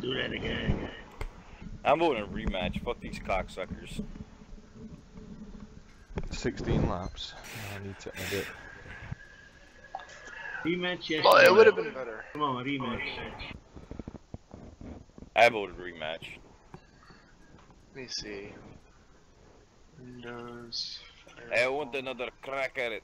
do that again. I'm voting a rematch. Fuck these cocksuckers. 16 laps. I need to edit. Rematch, yes. Well, it would have been better. Come on, rematch. I voted rematch. Let me see. Windows. I want another crack at it.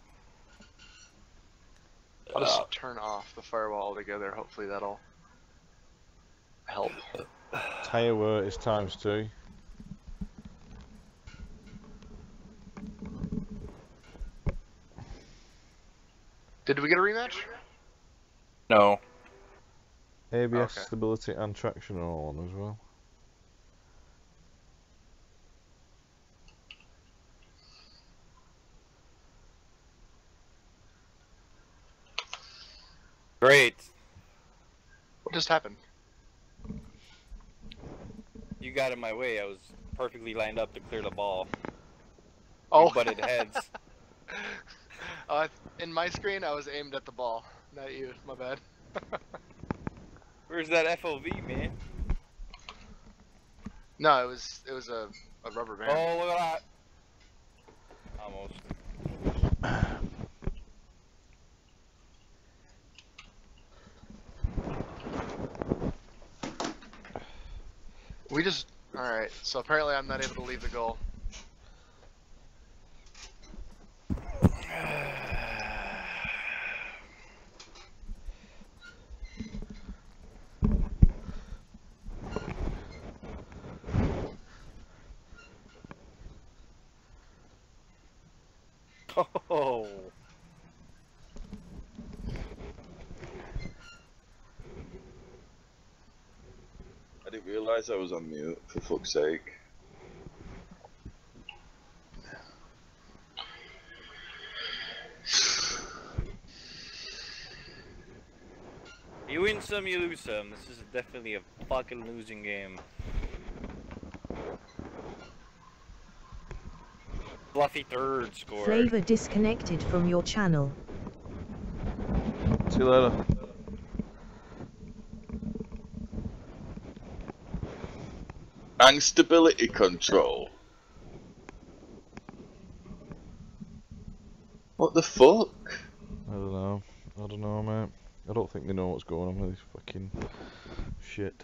I'll just turn off the firewall altogether. Hopefully that'll help. Tire wear is ×2. Did we get a rematch? No. ABS Okay. stability and traction are all on as well. Great. What just happened? You got in my way. I was perfectly lined up to clear the ball. Oh, We butted heads. in my screen, I was aimed at the ball, not you. My bad. Where's that FOV, man? No, it was a rubber band. Oh, look at that. Almost. We just all right. So apparently, I'm not able to leave the goal. Oh. I didn't realise I was on mute, for fuck's sake. You win some, you lose some. This is definitely a fucking losing game. Fluffy third score. Flavor disconnected from your channel. See you later. And stability control. What the fuck? I don't know, mate. I don't think they know what's going on with this fucking shit.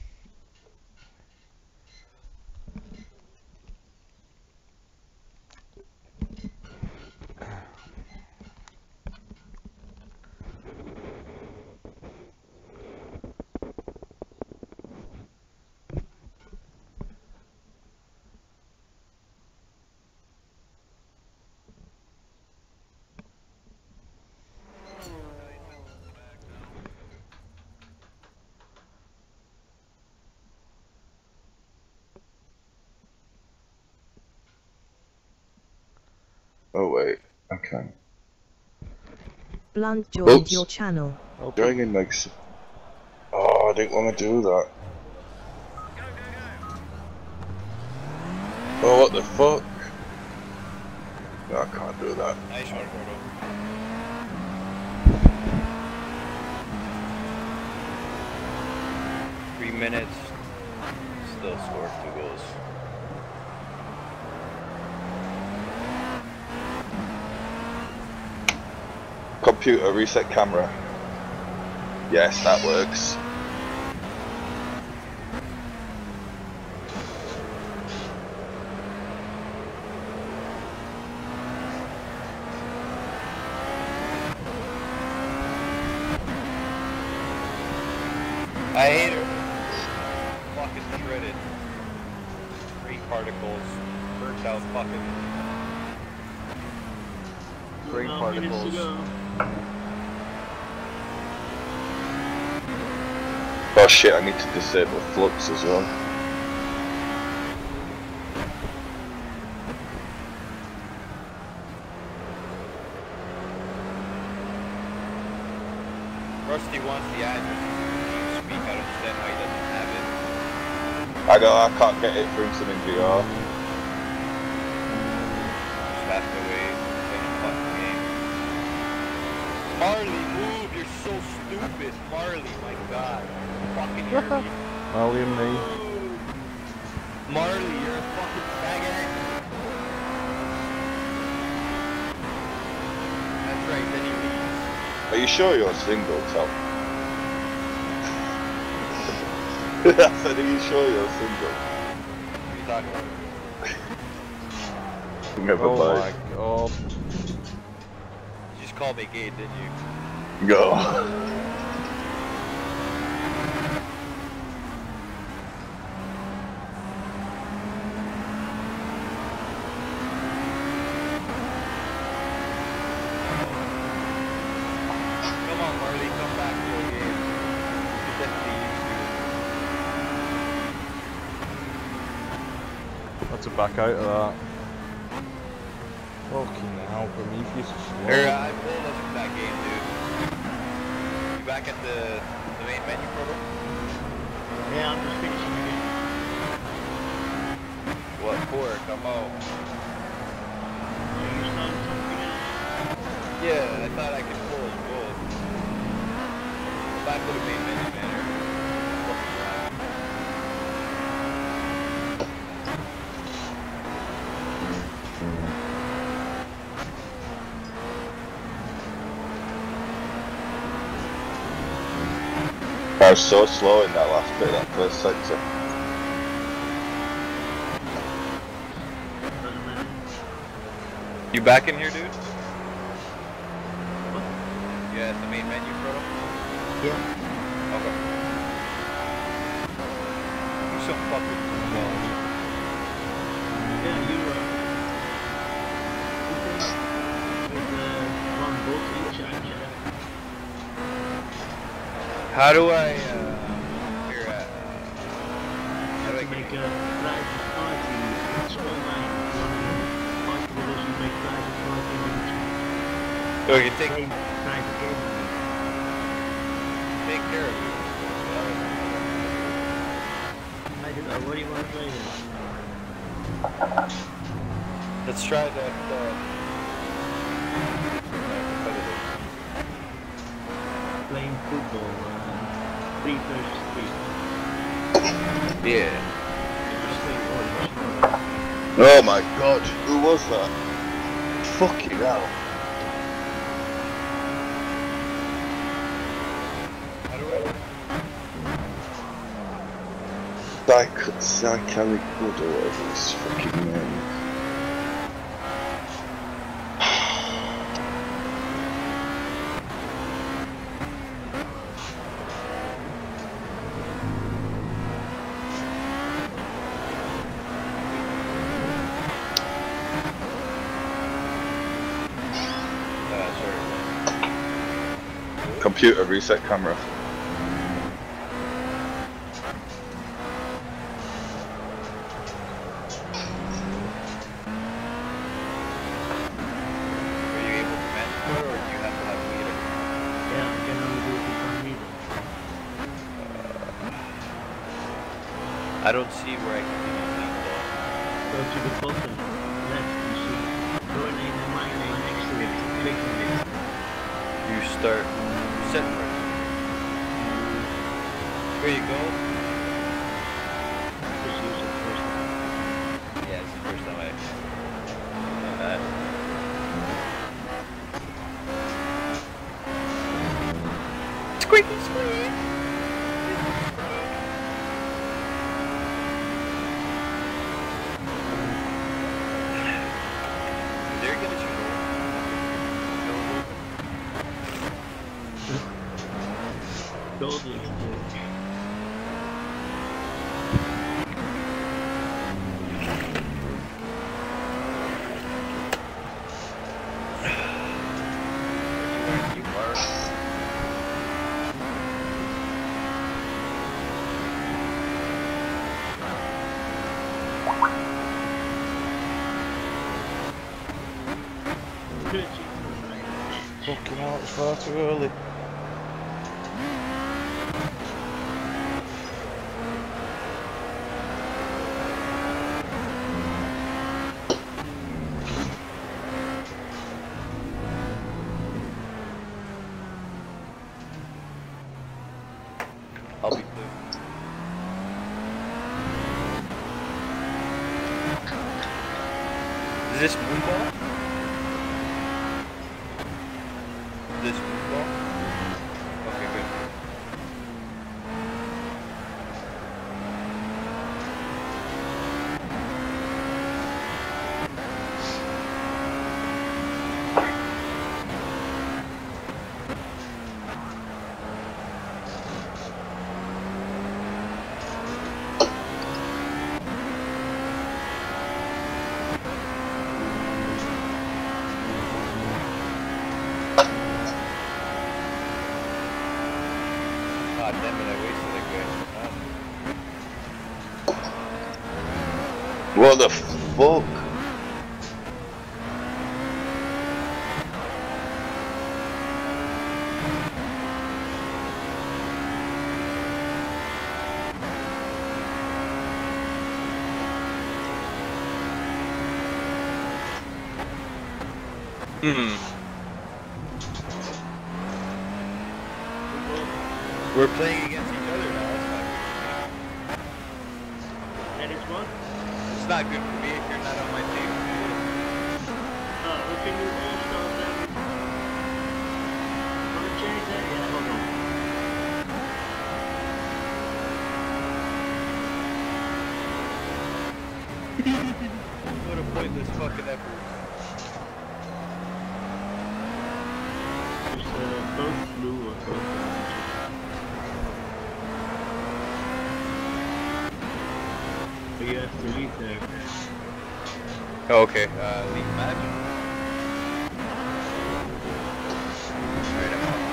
Oh wait, okay. Blunt joined Oops. your channel. Joining makes... Oh, I didn't want to do that. Oh, what the fuck? No, I can't do that. Nice one, Gordo. Three minutes. Still scored 2 goals. Computer, reset camera. Yes, that works. I hate her. Fucking shredded. Green particles. Burnt out fucking. Green 12 minutes to particles. go. Oh shit, I need to disable flux as well. Rusty wants the address. You speak, I don't understand why he doesn't have it. I know, I can't get it through some in VR. Just have to wait. Finish the fucking game. Marley, move! You're so stupid! Marley, my god. Fucking hear me. Marley and me. Marley, you're a fucking faggot. That's right, then he leaves. Are you sure you're single, Tom? I said, are you sure you're single? What are you talking about? Never Oh my mind. god. You just called me gay, didn't you? Go. Come on, Marley, come back to the game. You definitely used Had to back out of that. Fucking hell, Prometheus is to. slow. Here, I pulled us from that game, dude. You back at the main menu, Proto? Yeah, I'm just finishing the game. What for? Come on. Are you starting something else? Yeah, I thought I could pull as gold. Back to the main menu, man. Fucking crap. I was so slow in that last bit, that first sector. Doesn't matter. You back in here, dude? What? Yeah, at the main menu, Proto? Yeah. Okay. You some fucking balls. Yeah, you with one bolt each, actually. How do I, here, how do I To get make a private party, it's online. You want to fight with us, you make private party on so I can take private game. care of you? I don't know, what do you want to play then? Let's try that, Playing football, 3 versus 3. yeah. Just play orange. Oh my god, who was that? Fucking hell. How do I? Psychelic Good or whatever his fucking name is. Sure. Computer reset camera. Are you able to mentor, or do you have to have a leader? Yeah, I can only do it with 1 meter. I don't see where I can do anything though. Go to the bottom left, you see your name and my name next to it. Click on it. You start set first. Here you go. Just use it first. Yeah, it's the first time I've done that. Squeaky squeak! They're gonna shoot Gold looks good. you are. Good. Fucking hell, it's far too early. I'll be blue. Is this moonball? Is this moonball? Okay, good. God damn it, I wasted a good. What the fuck? We're playing against each other now. That is what? It's not good for me if you're not on my team. We can do all stuff then. Wanna change that? Yeah, hold on. What a pointless fucking effort. Just both blue or both orange. But you have to leave there. Okay, leave match. Right, I'm on.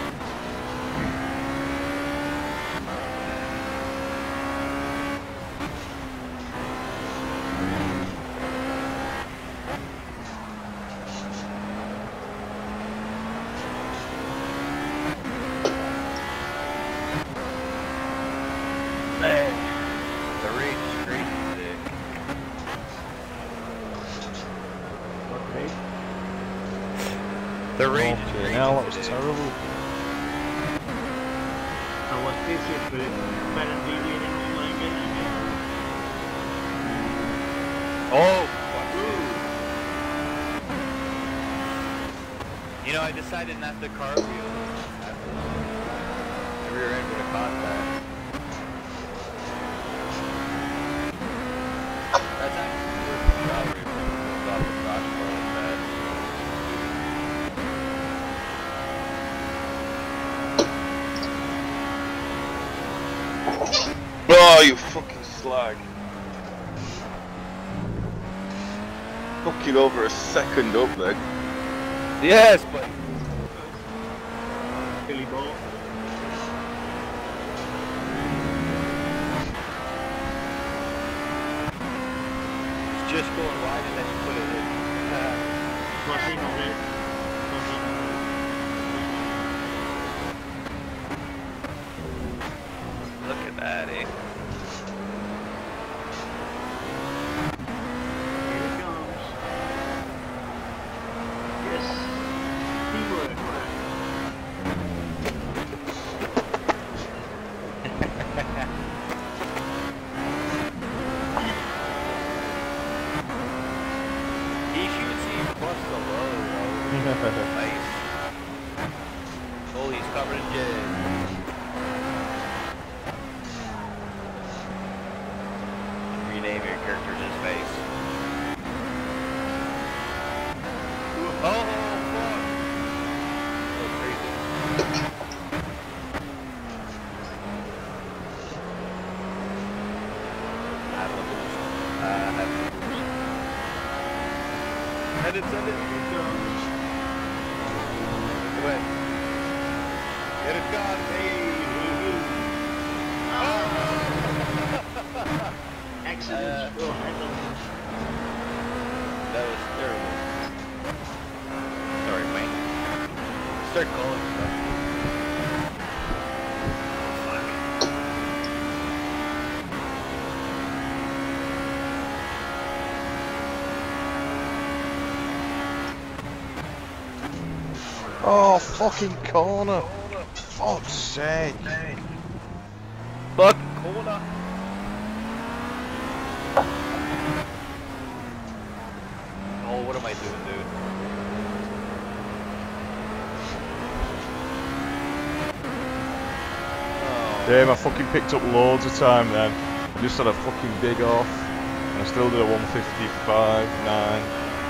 The race is crazy today. Okay. The rain is Okay, crazy now that was today. terrible. I was busy for apparently reading online game again. Oh, fuck. You know, I decided not to cartwheel after the rear end would have caught that. That's actually worth the salary if it goes off the crossbar like that. Oh, you fucking slag. Fucking over a second up then. Yes, but Billy Ball. it's just going wide and then you put it in. Crossing on it. Crossing on it. Look at that, eh? Here it comes. Yes. Teamwork. He shoots you plus the low. Nice. Oh, he's covered in jizz. Rename your character's his face. Oh, fuck! So crazy. Have the boost. Have the boost. Send it. Here it comes. Go ahead. Get it gone. Hey. Accidents will happen. That was terrible. Sorry, Wayne. Start calling stuff. Oh, fucking corner. Fuck's sake. Fuck corner. doing, dude? Oh. Damn, I fucking picked up loads of time then. I just had a fucking big off. And I still did a 155.9.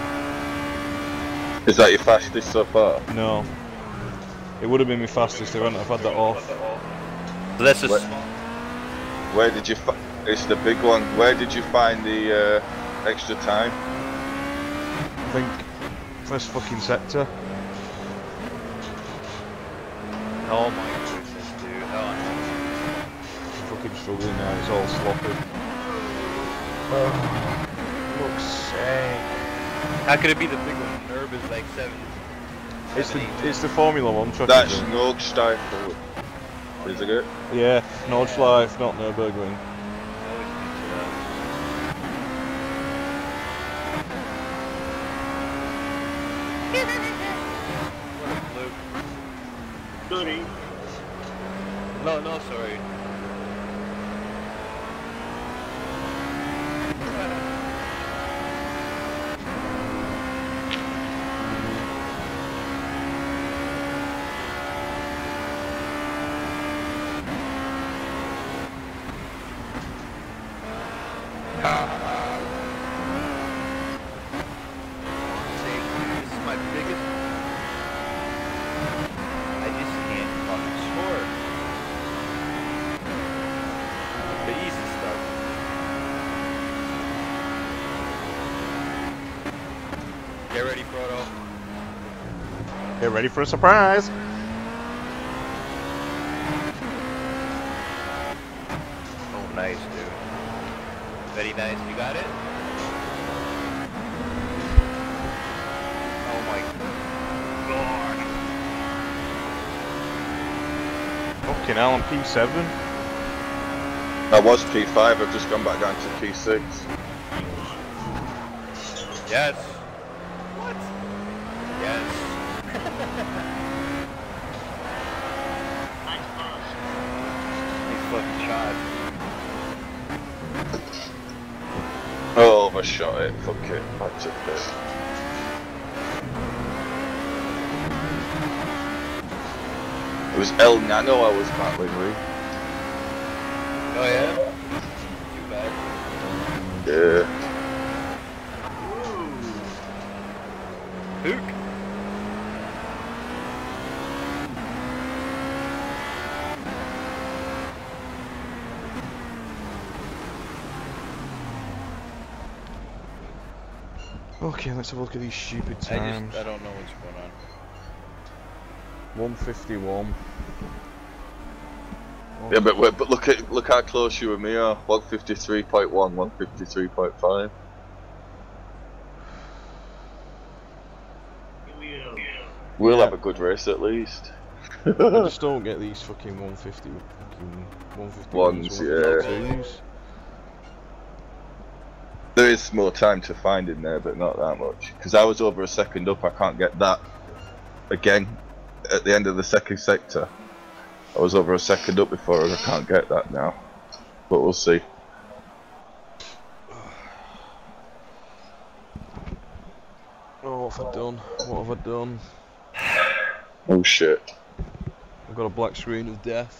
Is that your fastest so far? No. It would have been my fastest if I hadn't have had that off. So that's just Where did you it's the big one. Where did you find the extra time? I think first fucking sector. oh my goodness, dude. Oh, I'm fucking struggling now, it's all sloppy. Oh, looks sick. how could it be the big one? Nerb is like 7. It's the Formula 1 truck. That's isn't it? Nordschleife, isn't it? Yeah, Nordschleife, not Nürburgring. Sorry. No, sorry. This is my biggest. I just can't fucking score. The easy stuff. Get ready, Frodo. Get ready for a surprise! Oh, nice, dude. Very nice. You got it? Oh my god. Fucking hell, I'm P7. I was P5, I've just gone back down to P6. Yes. What? Yes. Nice pass. He's fucking shot. Oh, overshot it. Fuck it. That's it. It was El Nano I was battling with. Oh yeah? Too bad. Yeah. Hook. Okay, let's have a look at these stupid times. I don't know what's going on. 151. Yeah, but look how close you and me are. 153.1, 153.5. We'll have a good race at least. I just don't get these fucking 150 Ones, yeah. 152s. There is more time to find in there, but not that much. Because I was over a second up, I can't get that again at the end of the second sector. I was over a second up before, and I can't get that now. But we'll see. Oh, what have I done? What have I done? Oh shit. I've got a black screen of death.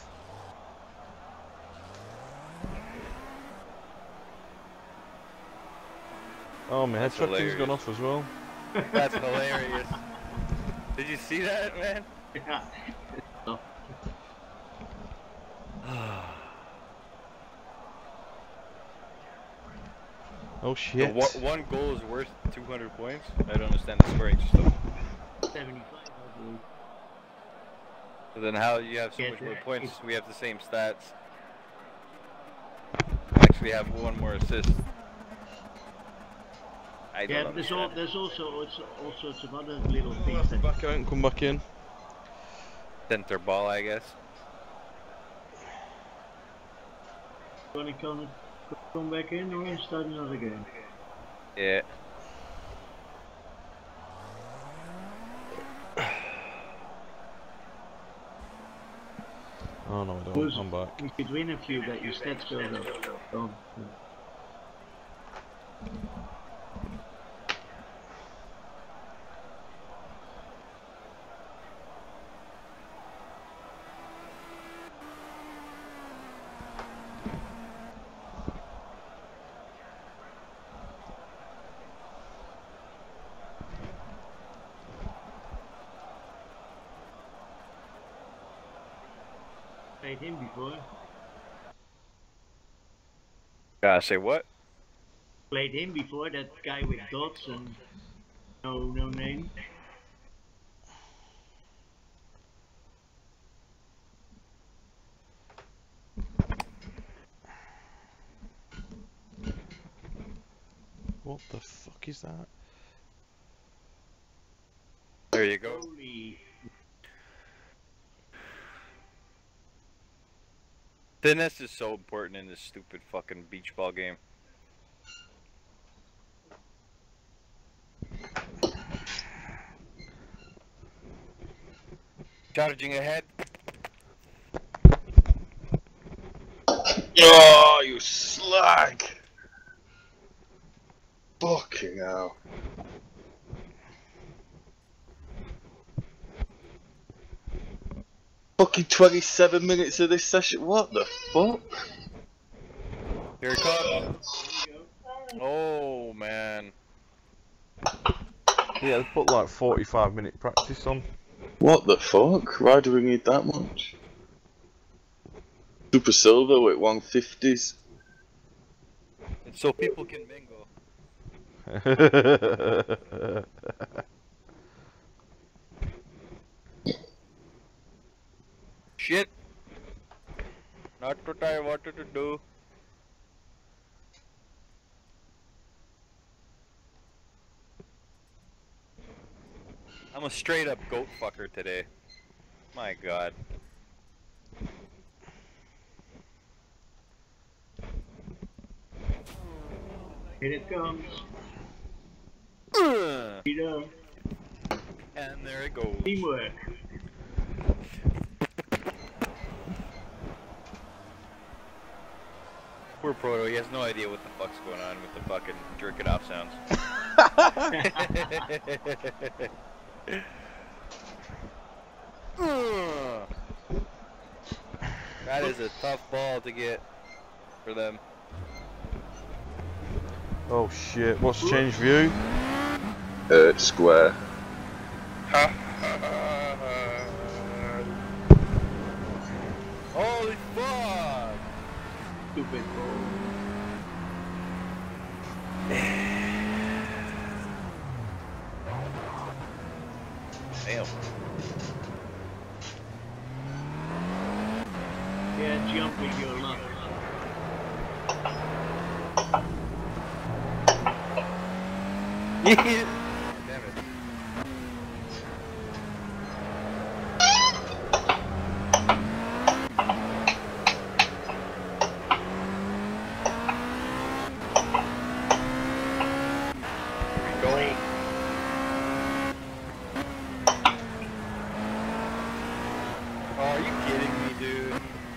Oh, my head That's tracking's hilarious. gone off as well. That's hilarious. Did you see that, man? Yeah. Oh shit. One goal is worth 200 points? I don't understand the scoring system. 75, I believe. So then how you have so Yeah, much more it's- points? We have the same stats. Actually have one more assist. I don't Yeah, understand. there's also all sorts of other little I'll things have to that back out and come back in. Center ball, I guess. you want to come back in or start another game. Yeah. Oh no, I don't. Who's- I'm back. You could win a few, but your stats go up. Oh, yeah. Played him before. Say what? Played him before, that guy with dots and no name. What the fuck is that? There you go. Holy. Finesse is so important in this stupid fucking beach ball game. Charging ahead. Oh, you slag! Fucking hell. Fucking 27 minutes of this session. What the fuck? Here it comes. Oh man. Yeah, they put like 45-minute practice on. What the fuck? Why do we need that much? Super Silver with 150s. It's so people can mingle. Shit. Not what I wanted to do. I'm a straight up goat fucker today. My god. Here it comes. And Peter. there it goes. Teamwork. Poor Proto, he has no idea what the fuck's going on with the fucking jerk it off sounds. That is a tough ball to get for them. Oh shit, what's change view? Square. Holy fuck! Stupid ball. Damn. Yeah, jump with your luck. Damn it. Oh, are you kidding me, dude?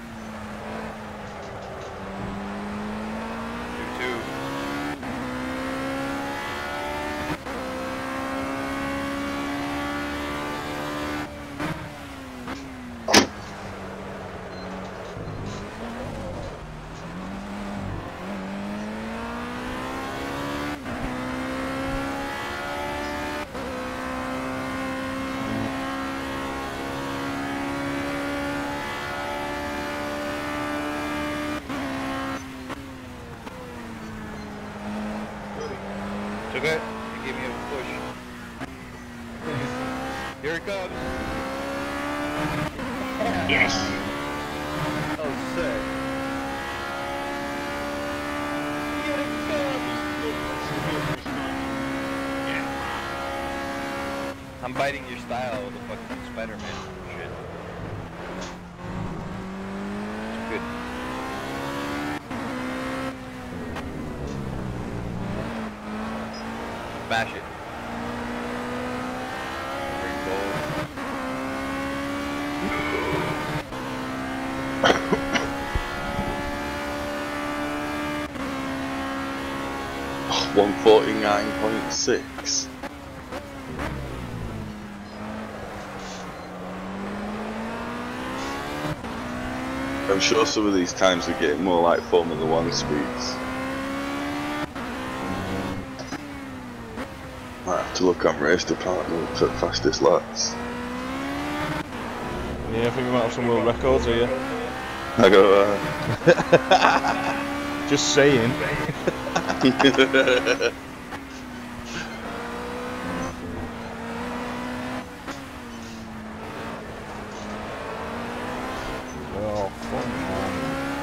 2-2. It's okay. You gave me a push. Here it comes. Yes! Oh, sick. Here it comes. I'm biting your style with the fucking Spider-Man shit. It's good. Smash it. Bring gold. 149.6. I'm sure some of these times are getting more like Formula One speeds. Might have to look on race department for fastest laps. Yeah, I think we might have some world records here. I go, Just saying. Oh, fuck man.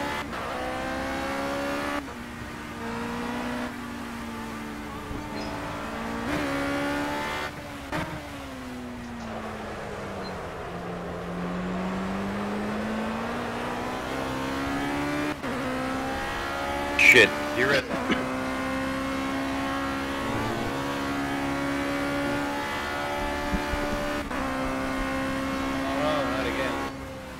Shit, you're it. Oh no, not again.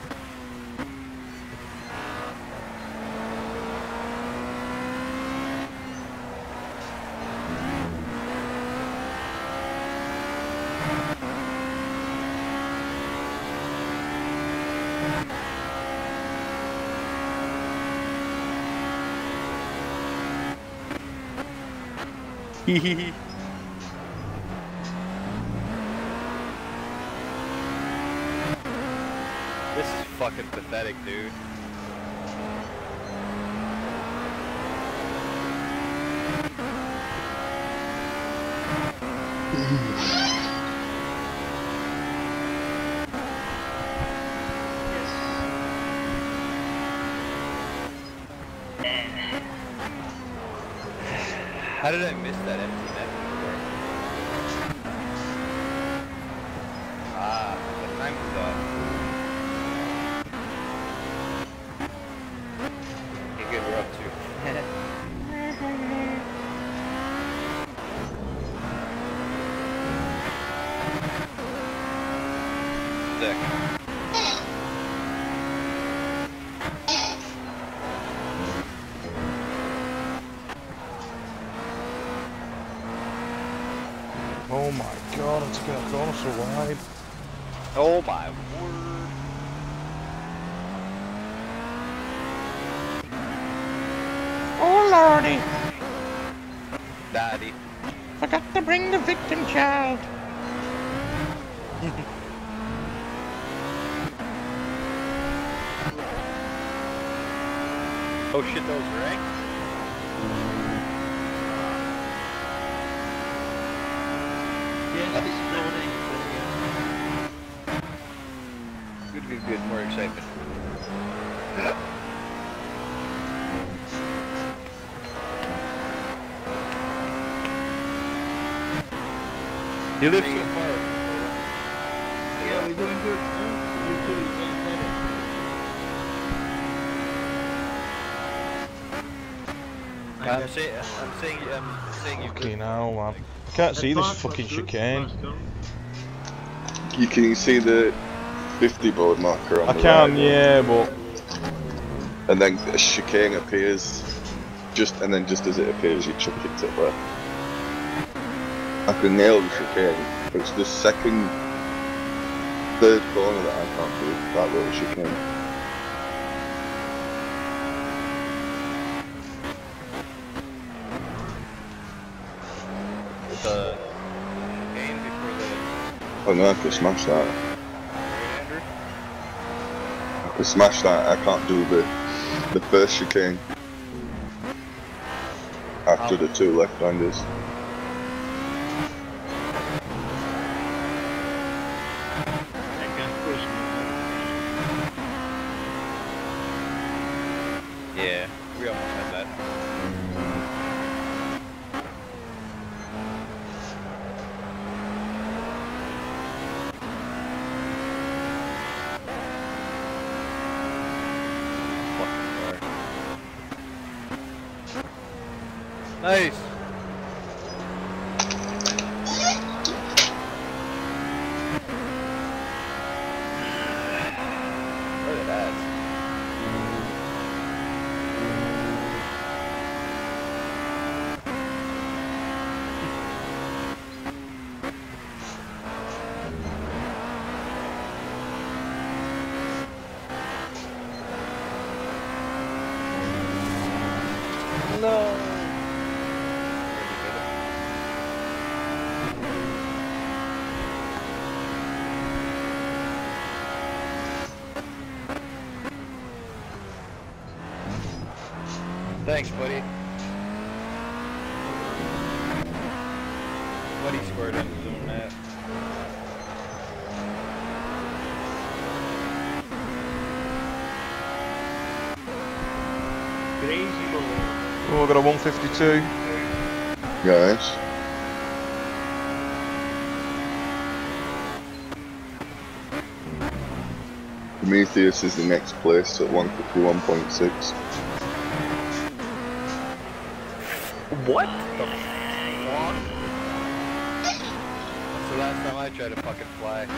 Hehehe. This is fucking pathetic, dude. How did I miss that empty net before? Ah, the time was off. Okay, good, we're up to. Sick. Oh my god, I'm taking that corner so wide. Oh my word. Oh lordy, Daddy. forgot to bring the victim child. Oh shit, those right? Yes, it's loading. Good, good, good. More excitement. You live so far. Yeah, we're doing good. You're doing better. I'm saying you. Fucking hell, man. I can't see this fucking chicane. you can see the 50 board marker on I the can, right, yeah, but and then a chicane appears, and then just as it appears, you chuck it to left. I can nail the chicane. It's the third corner that I can't do. That little chicane. The game before the Oh no, I could smash that. right-hander. I could smash that. I can't do the first chicane after the two left-handers. I can't push me. Yeah, we almost had that. Nice. Look at that. No. Thanks, buddy. Buddy squared on his own map. Crazy boy. Oh, I got a 152. Guys. Prometheus is the next place at 151.6. What the fuck? That's the last time I tried to fucking fly.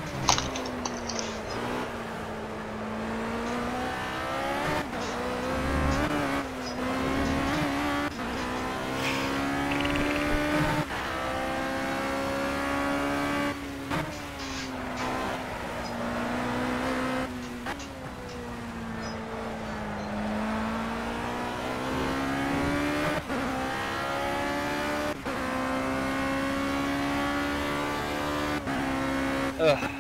Ugh.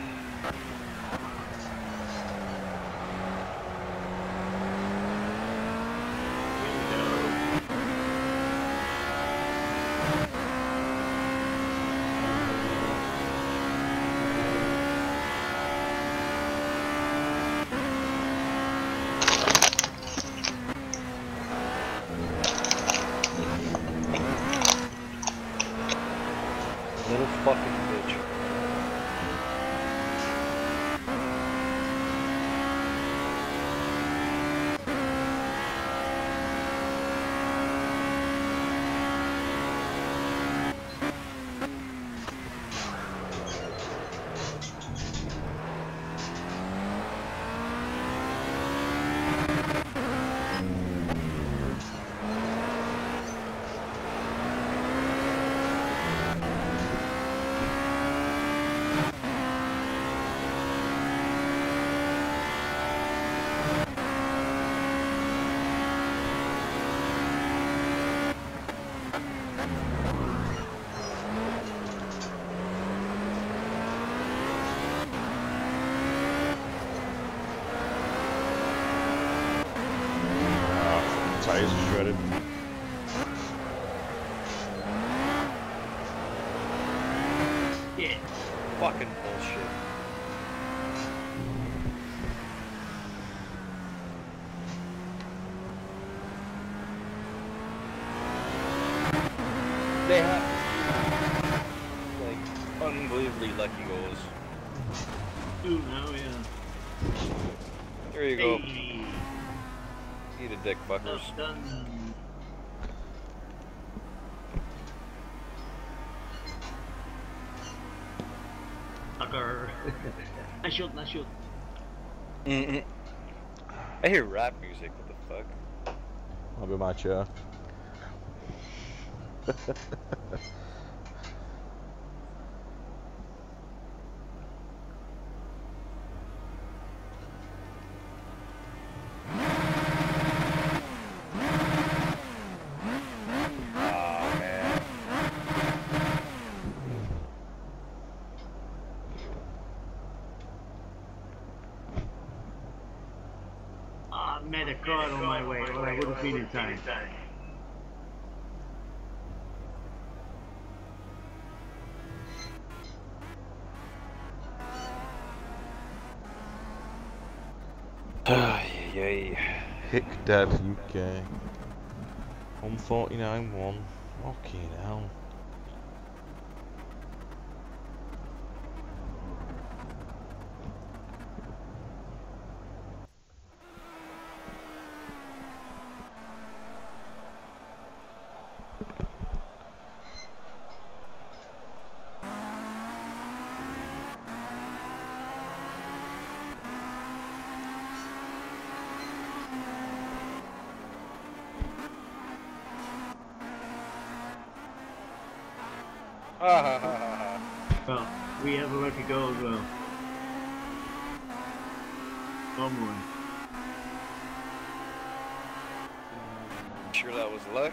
Little fucking bitch. Tires are shredded. Yeah. Fucking bullshit. They have like unbelievably lucky goals. Ooh, no, yeah. There you go. Hey. Eat a dick, fuckers. Stuff done. Sucker. I shoot. I hear rap music. What the fuck? Might be my chair. I met a car on my way, or I would have been in time. Yay. Hick Dad UK. 149.1. Fucking hell. Well, we have a lucky goal as well. Come on. Sure that was luck.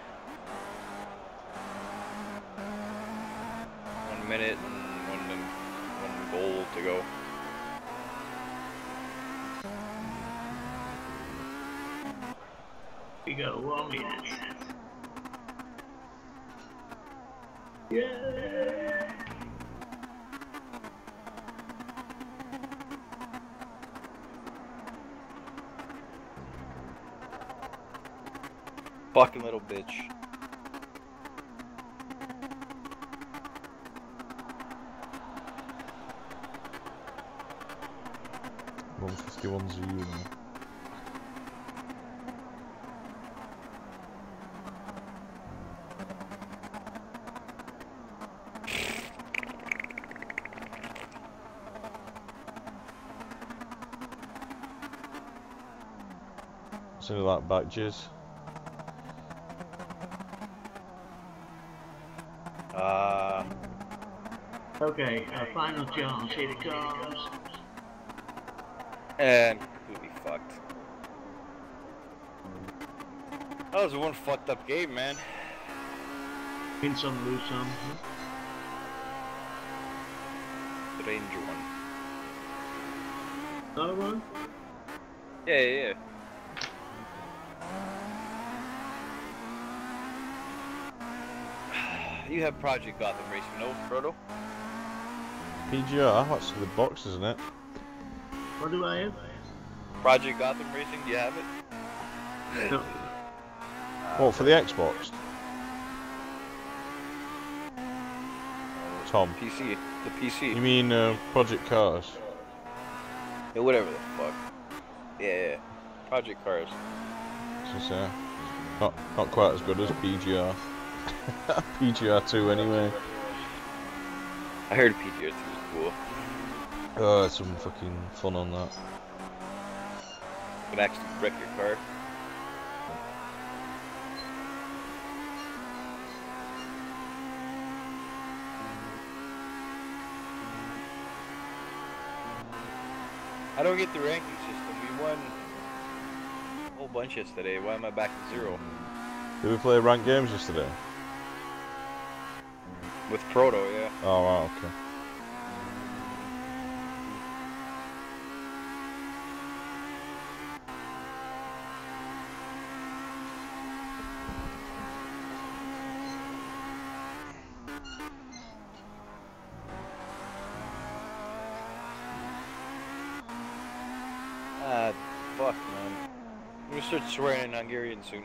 1 minute and one goal to go. you go, 1 minute. Yeah. Fucking little bitch. $151's you now. Something like back, Jizz. Okay, final chance, here it comes. And completely fucked. That was one fucked up game, man. Win some, lose some. The Ranger one. Another one? Yeah. You have Project Gotham Racing, no, Frodo? PGR, that's the box, isn't it? What do I have? Project Gotham Racing, do you have it? No. What, for the Xbox? Tom. PC. The PC. You mean Project Cars? Yeah, whatever the fuck. Yeah. Project Cars. So, not quite as good as PGR. PGR 2 anyway. I heard PGR 2 was cool. Oh, some fucking fun on that. You can actually wreck your car. I don't get the ranking system. We won a whole bunch yesterday. Why am I back to 0? Did we play ranked games yesterday? With Proto, yeah. Oh, wow, okay. Fuck, man. I'm gonna start swearing in Hungarian soon.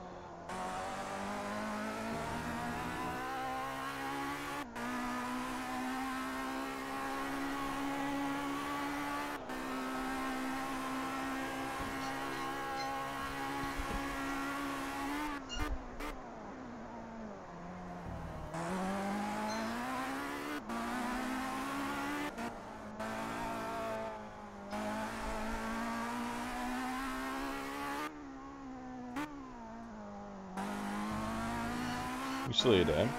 You still here, Dan?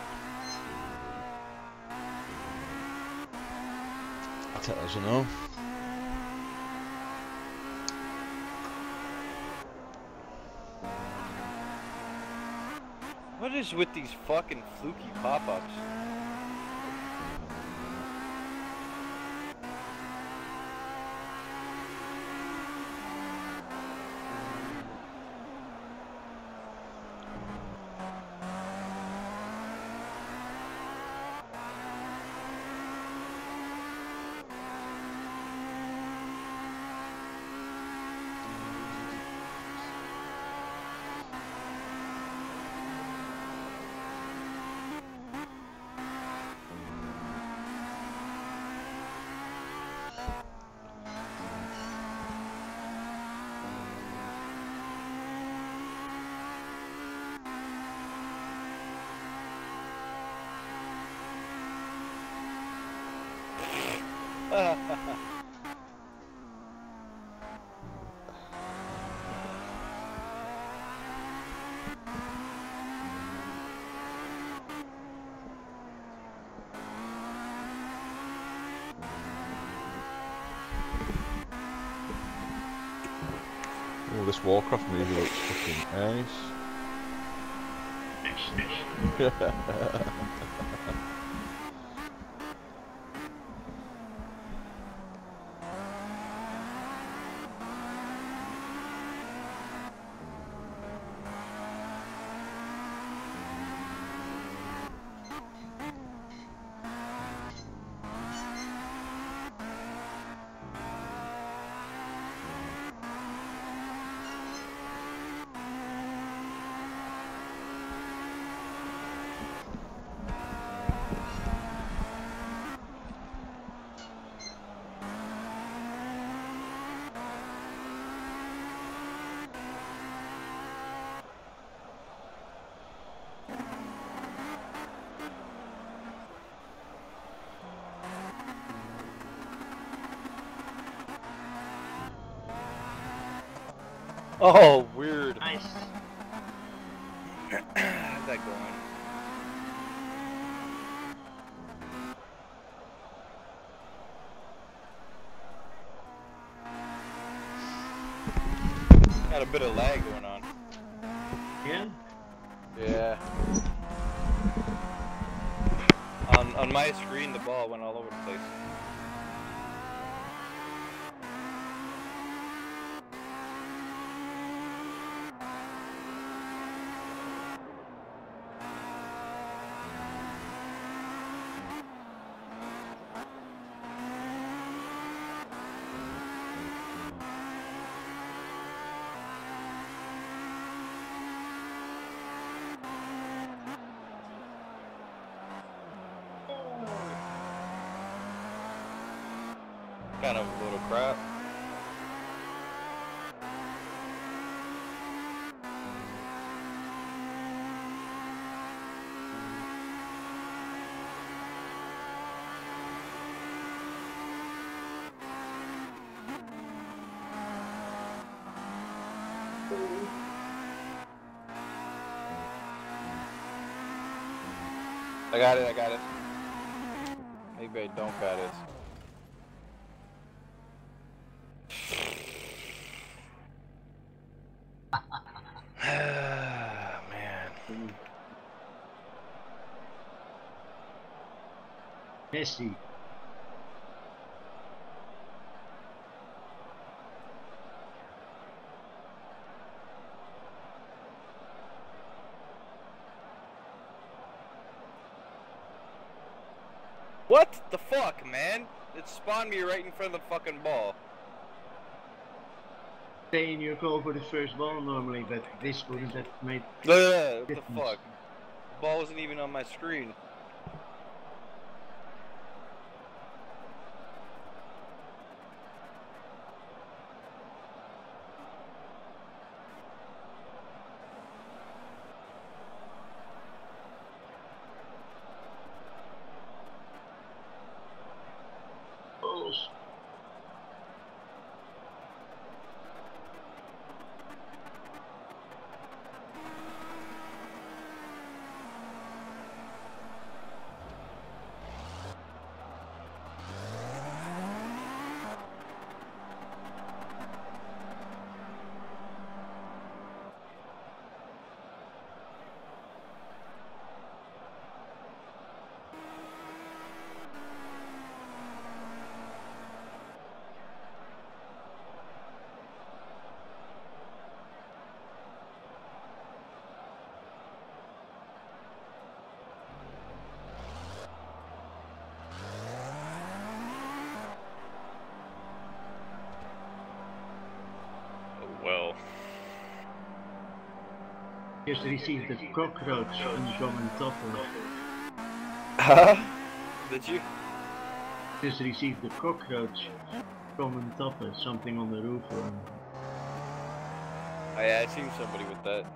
Tell us, you know. What is with these fucking fluky pop-ups? Oh, this Warcraft movie looks fucking nice. Oh, weird. Nice. How's that going? Got a bit of lag going on. Yeah? Yeah. On my screen, the ball went all over the place. Kind of a little crap. I got it, I got it. Maybe I don't got it. Man. Messi. What the fuck, man? It spawned me right in front of the fucking ball. Stay in your goal for the first ball normally, but this wouldn't have made. What the fuck? The ball wasn't even on my screen. Goals. Well. Just received the cockroach incoming topper. Huh? Did you? Just received the cockroach common topper, something on the roof or. Oh, yeah, I seen somebody with that.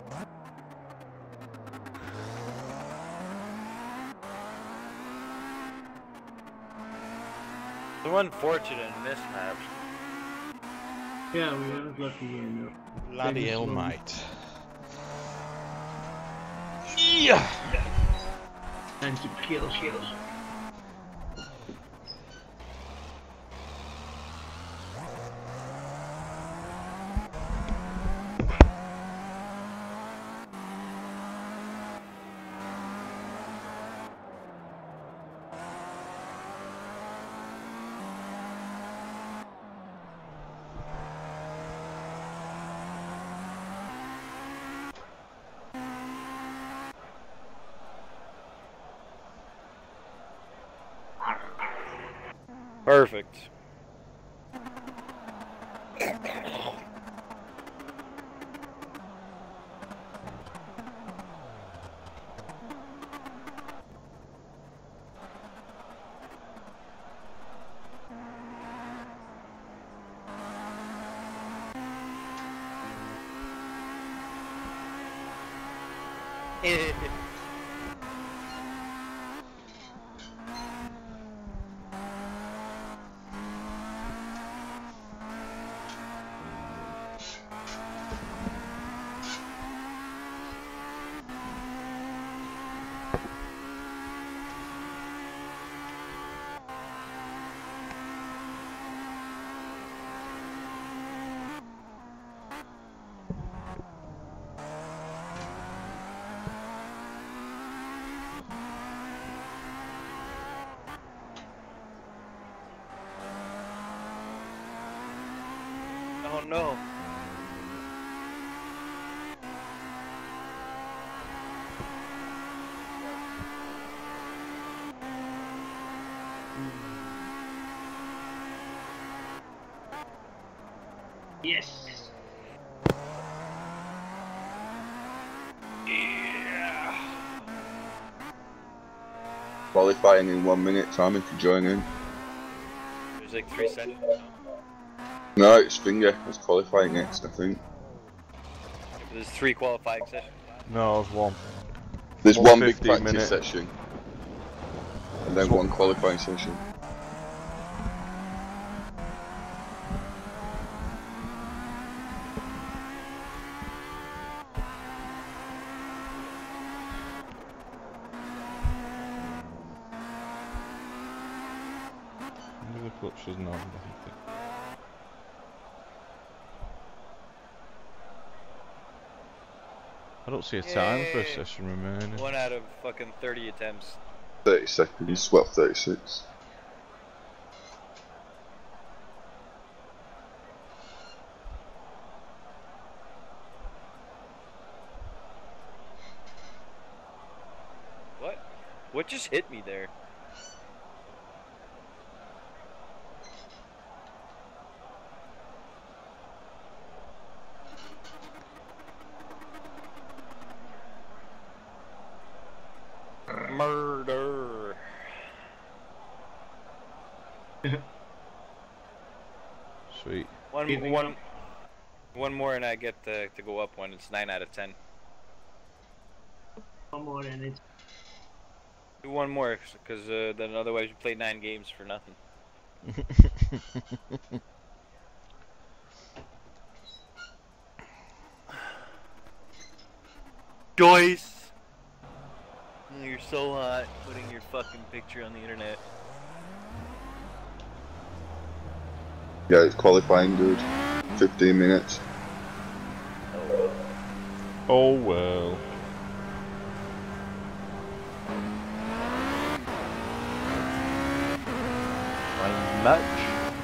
So unfortunate in this map. Yeah, we weren't lucky in Bloody hell, mate. Yeah! time to kill. Perfect. Oh no. Yes. Yeah. Qualifying in 1 minute, time if you join in. There's like 3 sessions. No, it's finger. It's qualifying next, I think. There's 3 qualifying sessions. No, it's one. There's one big 15 practice minute. session. And then So- one qualifying session. Maybe the clutch isn't on, I think. I don't see a time for a Yay. session remaining. 1 out of fucking 30 attempts. 30 seconds, well, 36. What? What just hit me there? Murder. Sweet. One more and I get to go up one. It's 9 out of 10. One more and it's Do one more, because then otherwise you play 9 games for nothing. Joyce! You're so hot, putting your fucking picture on the internet. Yeah, it's qualifying, dude. 15 minutes. Oh well. I'm much.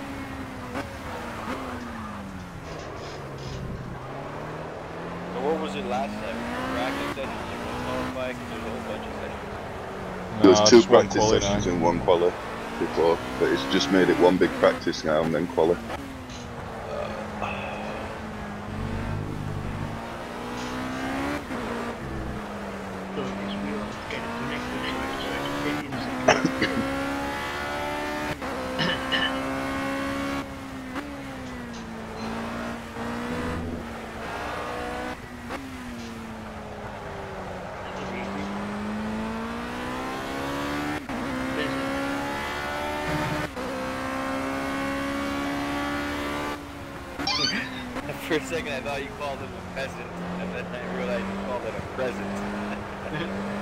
So what was it last time? Practice sessions and one qualify? Because there's a whole bunch of sessions. There was Nah, 2 just one practice quali sessions now. and 1 quali before, but it's just made it 1 big practice now and then quali. so it's real. Get it to next to next. For a second I thought you called him a peasant, and then I realized you called it a present.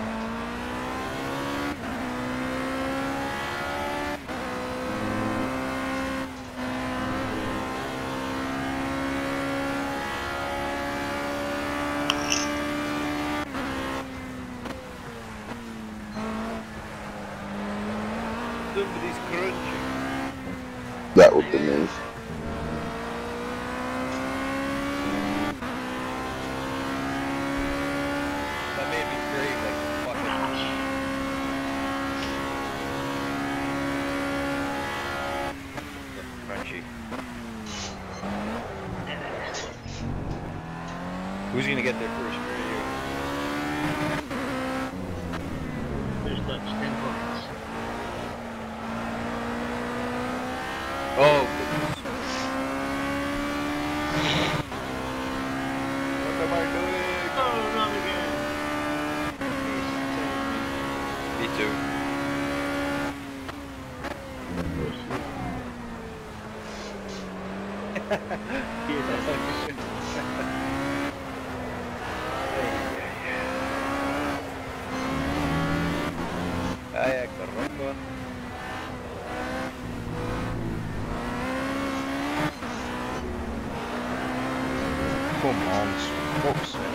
Somebody's crunching. That would be nice. That made me crave like fucking. Crunchy. Who's gonna get there first? Me or you? There's Dutch 10 points. Oh, goodness. What am I doing? Oh, not again. Me too. Ay, caramba. Come on, fuck's sake.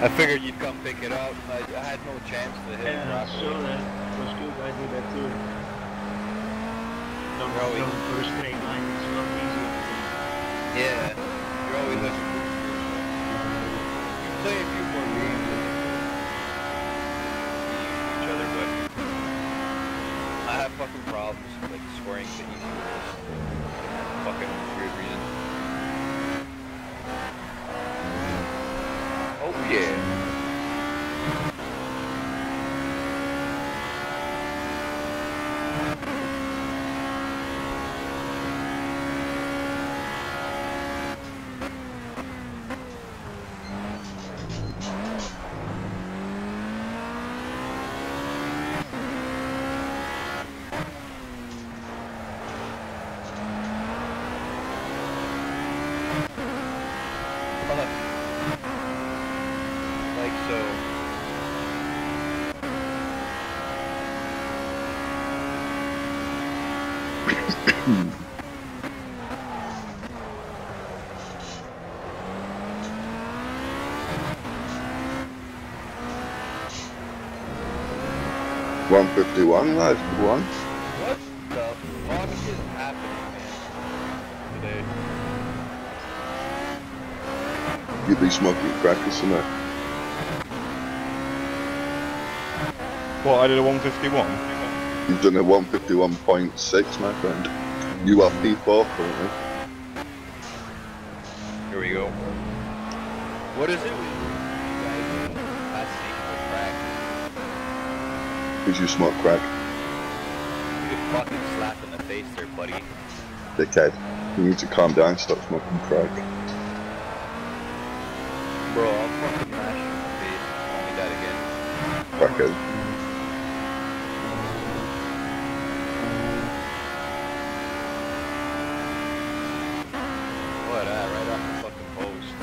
I figured you'd come pick it up. I had no chance to hit it Yeah, I properly. saw that. Those two guys did that too. Don't Bro, go for a straight line, it's a lot easier. Yeah, you're always like you play a few more games and we use each other, but I have fucking problems like scoring the easy ones. Fucking weird reason. Oh yeah. Like so. 151, nice one. What the fuck is happening, man? Today. You be smoking crack or something. What, I did a 151? You've done a 151.6, my friend. You are P4 currently. Here we go. What is it with you guys fascinated with crack? Because you smoke crack, You get fucking slapped in the face there, buddy. dickhead. You need to calm down, stop smoking crack. Bro, I'll fucking mash you in the face. Call me that again. Crackhead. What, right off the fucking post.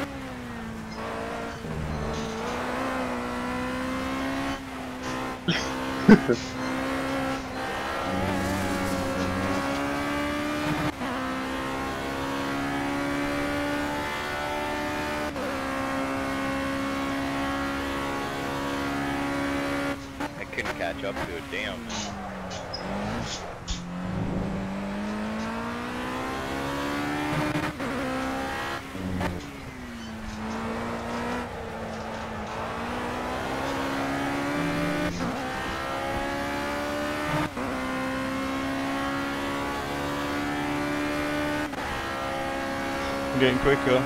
I couldn't catch up to it, damn. I'm getting quicker.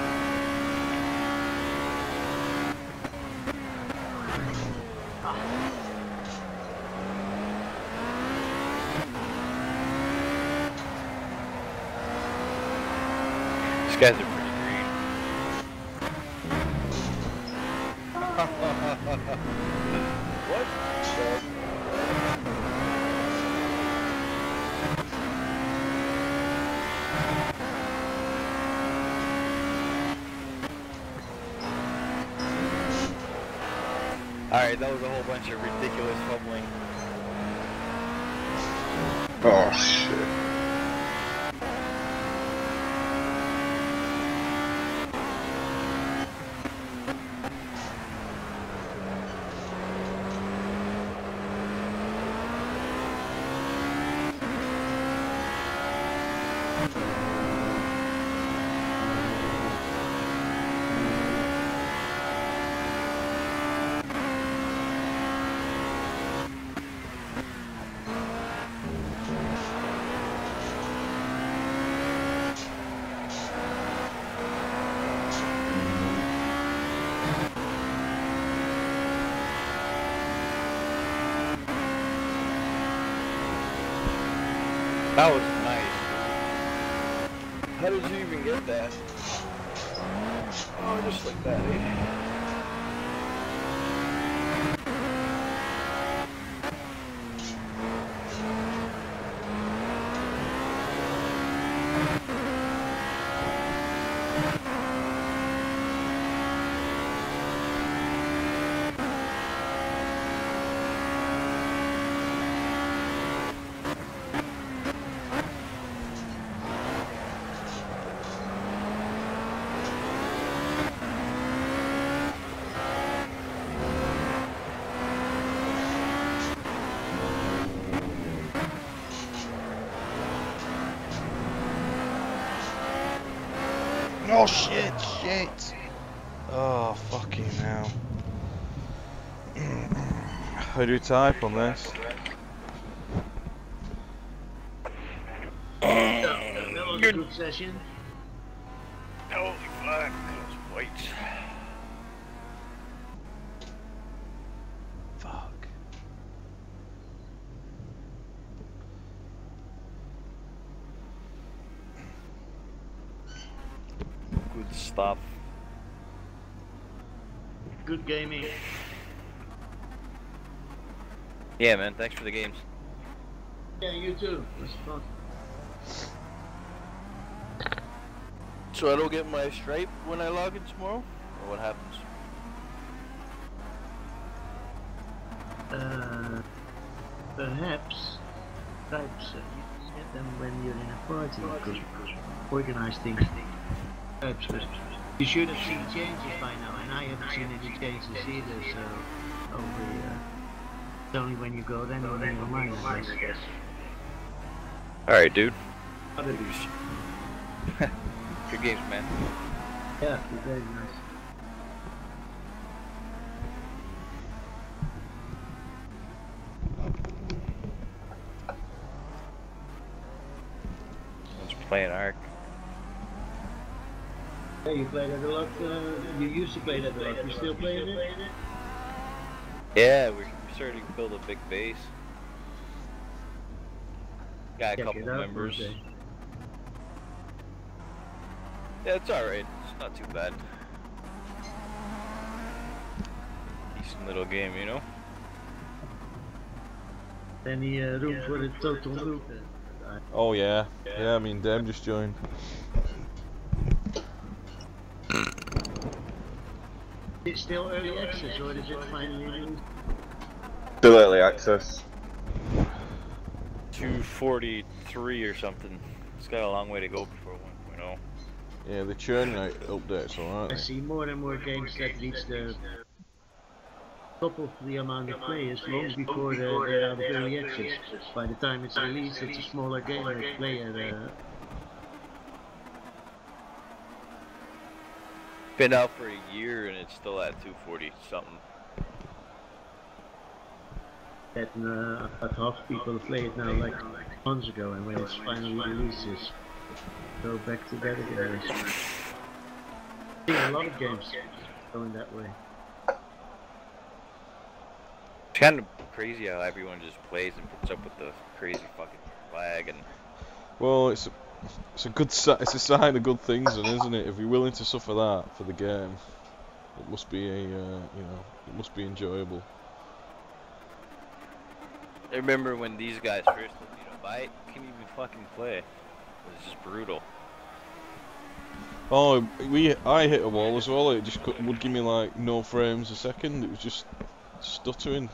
These guys are pretty green. What? Alright, that was a whole bunch of ridiculous fumbling. Oh shit. That was nice. How did you even get that? Oh, just like that, eh? Oh shit, shit. Oh fucking hell. How do you type on this? That was a good session. Holy fuck, those whites. Fuck. Good stuff. Good gaming. Yeah, man, thanks for the games. Yeah, you too. It was fun. So I don't get my stripe when I log in tomorrow? Or what happens? Perhaps types you can get them when you're in a party because organize things. Types, but you should have seen changes by now, and I haven't seen any changes either. So hopefully, it's only when you go then or when you're online, I guess. Alright, dude. Other Good games, man. yeah, very nice. Let's play an Ark. Yeah, you played that a lot. You used to play that a lot. You still playing it? Yeah, we're starting to build a big base. Got a Check couple it out members. one day. Yeah, it's alright. It's not too bad. Decent little game, you know? Any room for the total loop? Oh yeah. Yeah, I mean Dem just joined. Is it still early access or is it finally released? Still early access. 243 or something. It's got a long way to go before 1.0. Yeah, the churn out updates, alright. I see more and more games that reach the top of the amount of players long before they're out of early access. By the time it's released, it's a smaller game with player. Been out for a year and it's still at 240 something. That about half people play it now like months ago, and when it's finally released, it's go back together again. Yeah, a lot of games going that way. It's kind of crazy how everyone just plays and puts up with the crazy fucking lag and. Well, it's a good it's a sign of good things, then, isn't it? If you're willing to suffer that for the game, it must be a it must be enjoyable. I remember when these guys first told me to buy it, you couldn't even fucking play. It was just brutal. Oh, I hit a wall as well. It just would give me like no frames a second. It was just stuttering.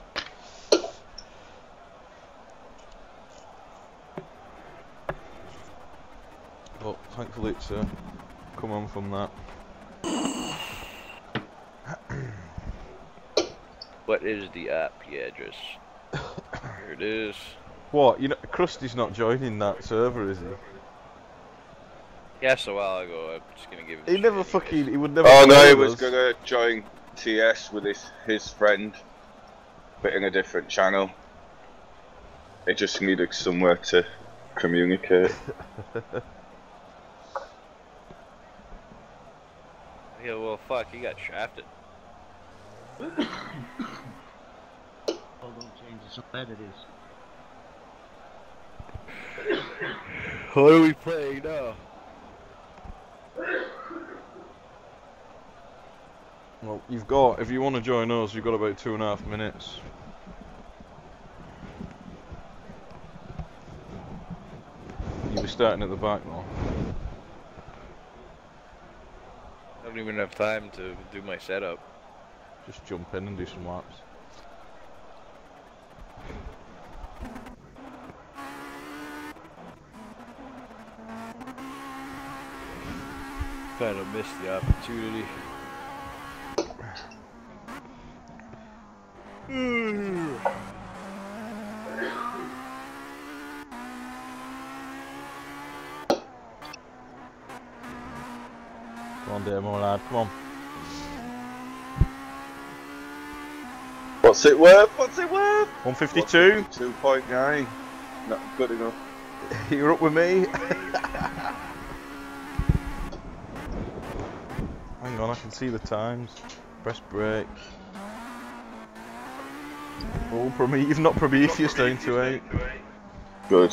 But thankfully it's come on from that. What is the IP address? Here it is. What? You know, Krusty's not joining that server, is he? Yes, a while ago. I'm just gonna give him. He never fucking. He would never. Oh no, he join was us. gonna join TS with his friend, but in a different channel. He just needed somewhere to communicate. Yeah, well, fuck, he got shafted. All don't change, it's not bad it is. What are we playing now? Well, you've got. If you want to join us, you've got about 2.5 minutes. You'll be starting at the back now. I don't even have time to do my setup. Just jump in and do some laps. Kind of missed the opportunity. on, Demo lad, come on. What's it worth? What's it worth? 152. 2.9. Not good enough. You're up with me. Hang on, I can see the times. Press brake. Oh, Prometheus, not Prometheus down to 8. Good.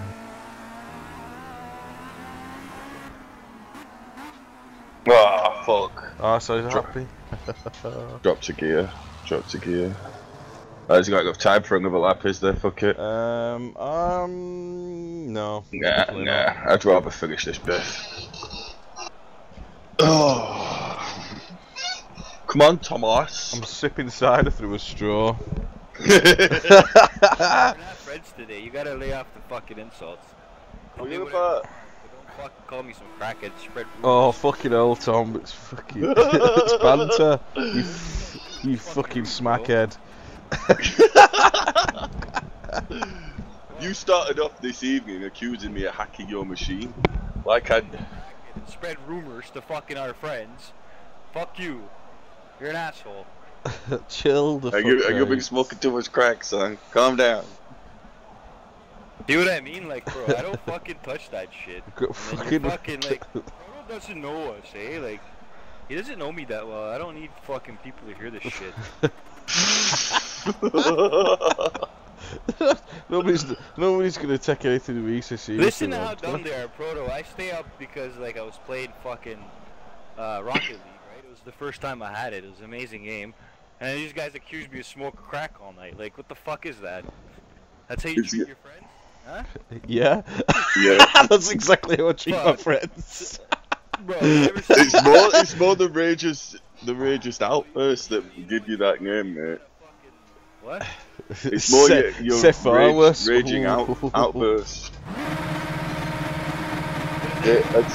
Ah, fuck. Ah, so he's happy. Drop to gear. Drop to gear. There's got enough time for another lap, is there? Fuck it. No. Nah, definitely nah. not. I'd rather finish this bit. Oh. Come on, Thomas. I'm sipping cider through a straw. We're not friends today. You gotta lay off the fucking insults. Call me whatever. Don't fucking call me some crackhead. Spread rumors. Oh, fucking hell, Tom. It's fucking. It's banter. You fucking smackhead. You started off this evening accusing me of hacking your machine. Like I... Spread rumors to fucking our friends. Fuck you. You're an asshole. Chill the fuck You've been out. smoking too much crack, son. Calm down. See what I mean? Like, bro, I don't fucking touch that shit. Fucking... Like, Proto doesn't know us, eh? Like, he doesn't know me that well. I don't need fucking people to hear this shit. Nobody's gonna take anything we say seriously. Listen to how dumb they are, Proto. I stay up because, like, I was playing fucking Rocket League, right? It was the first time I had it. It was an amazing game. And these guys accused me of smoking crack all night. Like, what the fuck is that? That's how you treat your friends? Huh? Yeah. Yeah. That's exactly how I treat my Fuck. friends. Bro, you ever seen It's more the rageous outburst that give you that name, mate. what? It's more your raging outburst. Yeah, that's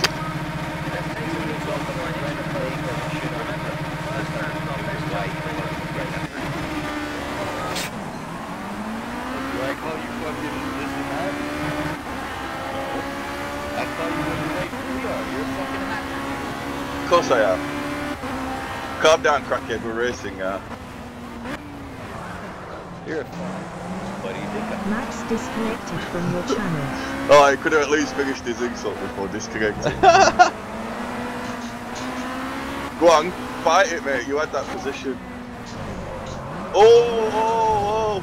Do I call you fucking this and that? No. I call you what you like who you are. You're a fucking hacker. Of course I am. Calm down, crackhead. We're racing now. You're a fucking. What do you think of? Max disconnected from your channel. Oh, I could have at least finished his insult before disconnecting. Go on, fight it, mate. You had that position. Oh!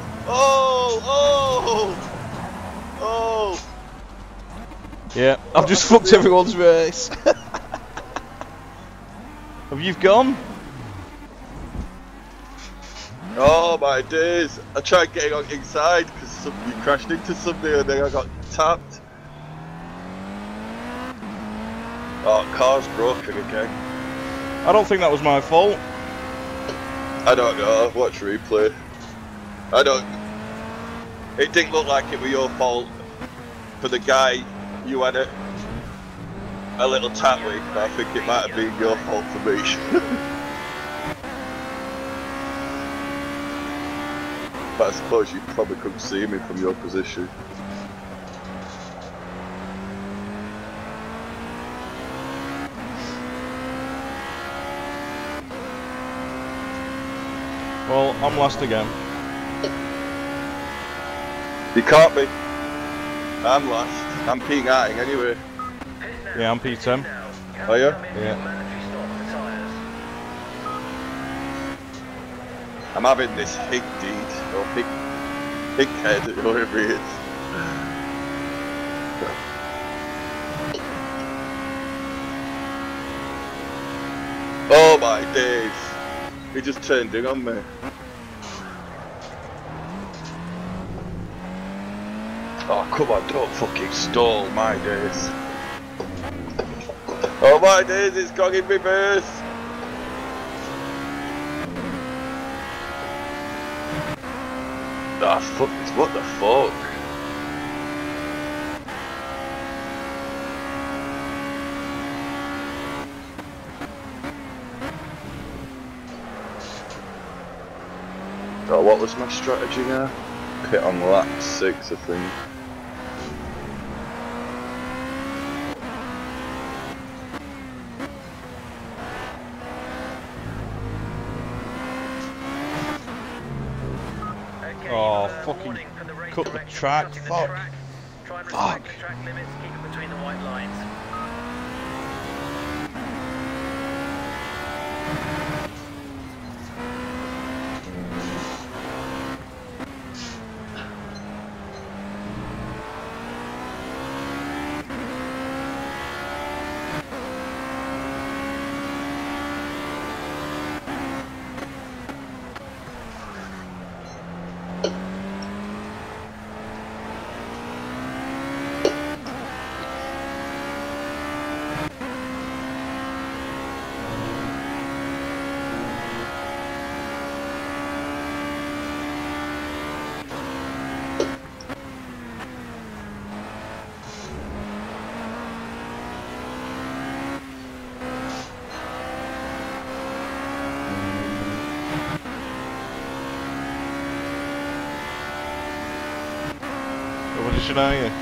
Yeah, I've just fucked everyone's race. Have you gone? Oh my days! I tried getting on inside because you crashed into something and then I got tapped. Oh, car's broken again. I don't think that was my fault. I don't know. Watch replay. I don't. It didn't look like it was your fault. For the guy, you had a little tap with, but I think it might have been your fault for me. But I suppose you probably couldn't see me from your position. Well, I'm last again. You can't be. I'm last. I'm P9 anyway. Yeah, I'm P10. Are you? Yeah. I'm having this hig deed, or hig head, or whatever it is. Oh my days. He just turned in on me. Oh come on, don't fucking stall, my days. Oh my days, it's gone in reverse. Ah fuck this, what the fuck? Oh, what was my strategy now? Pit on lap 6, I think. fucking cut the track. Fuck. Fuck. Track limits, keep it between the white lines. What position are you?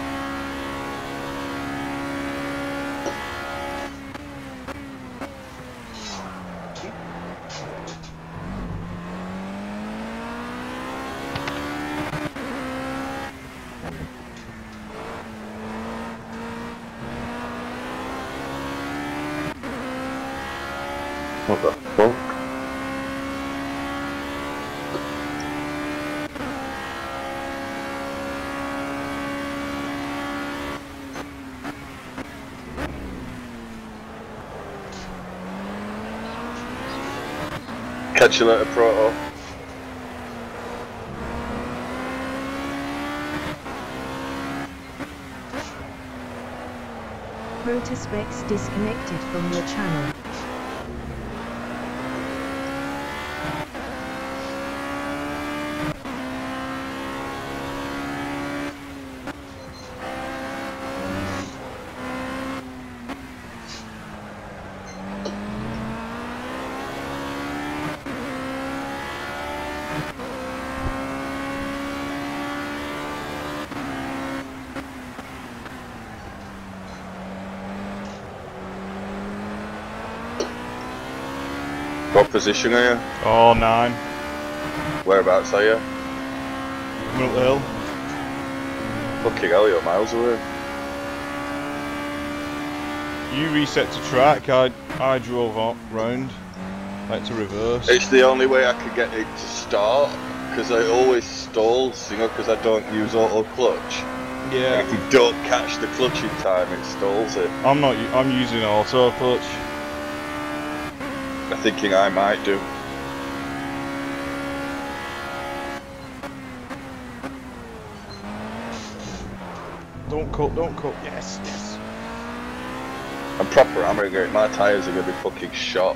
What the fuck? Catch you later, Proto. Protospec's disconnected from your channel. What position are you? Oh, 9. Whereabouts are you? Middle hill. Fucking hell, you're miles away. You reset to track. I drove up round, like to reverse. It's the only way I could get it to start, because it always stalls, you know, because I don't use auto clutch. Yeah. And if you don't catch the clutch in time, it stalls it. I'm not. I'm using auto clutch. I'm thinking I might do. Don't cut. Don't cut. Yes. Yes. I'm proper hammering it. My tyres are gonna be fucking shot.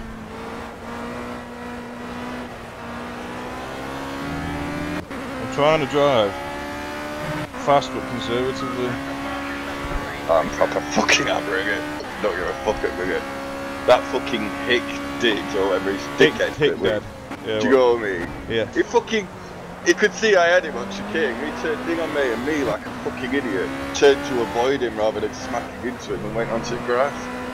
I'm trying to drive fast but conservatively. I'm proper fucking hammering it. Don't give a fuck at me. That fucking hick dick or whatever his dickhead Hick bit with. dead. Yeah. Do you know what I mean? Yeah. He could see I had him on Shakir. He turned thing on me and me like a fucking idiot. Turned to avoid him rather than smacking into him and went onto the grass.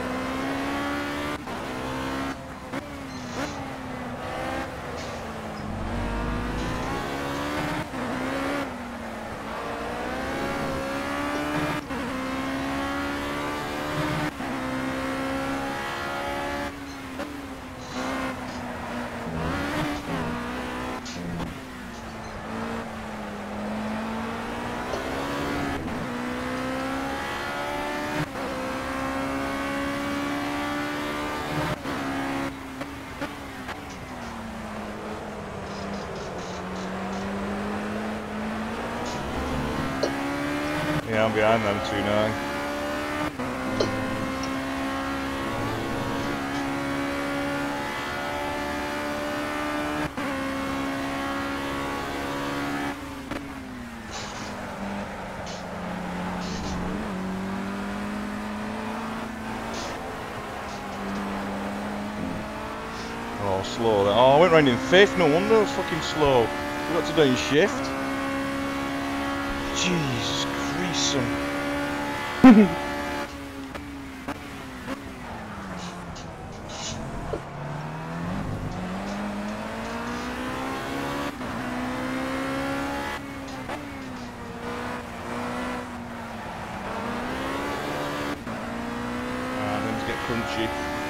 Yeah, I'm behind them 2-9. Oh, slow. Oh, I went round in 5th. No wonder I was fucking slow. I got to do in shift. Jesus Christ, son. crunchy.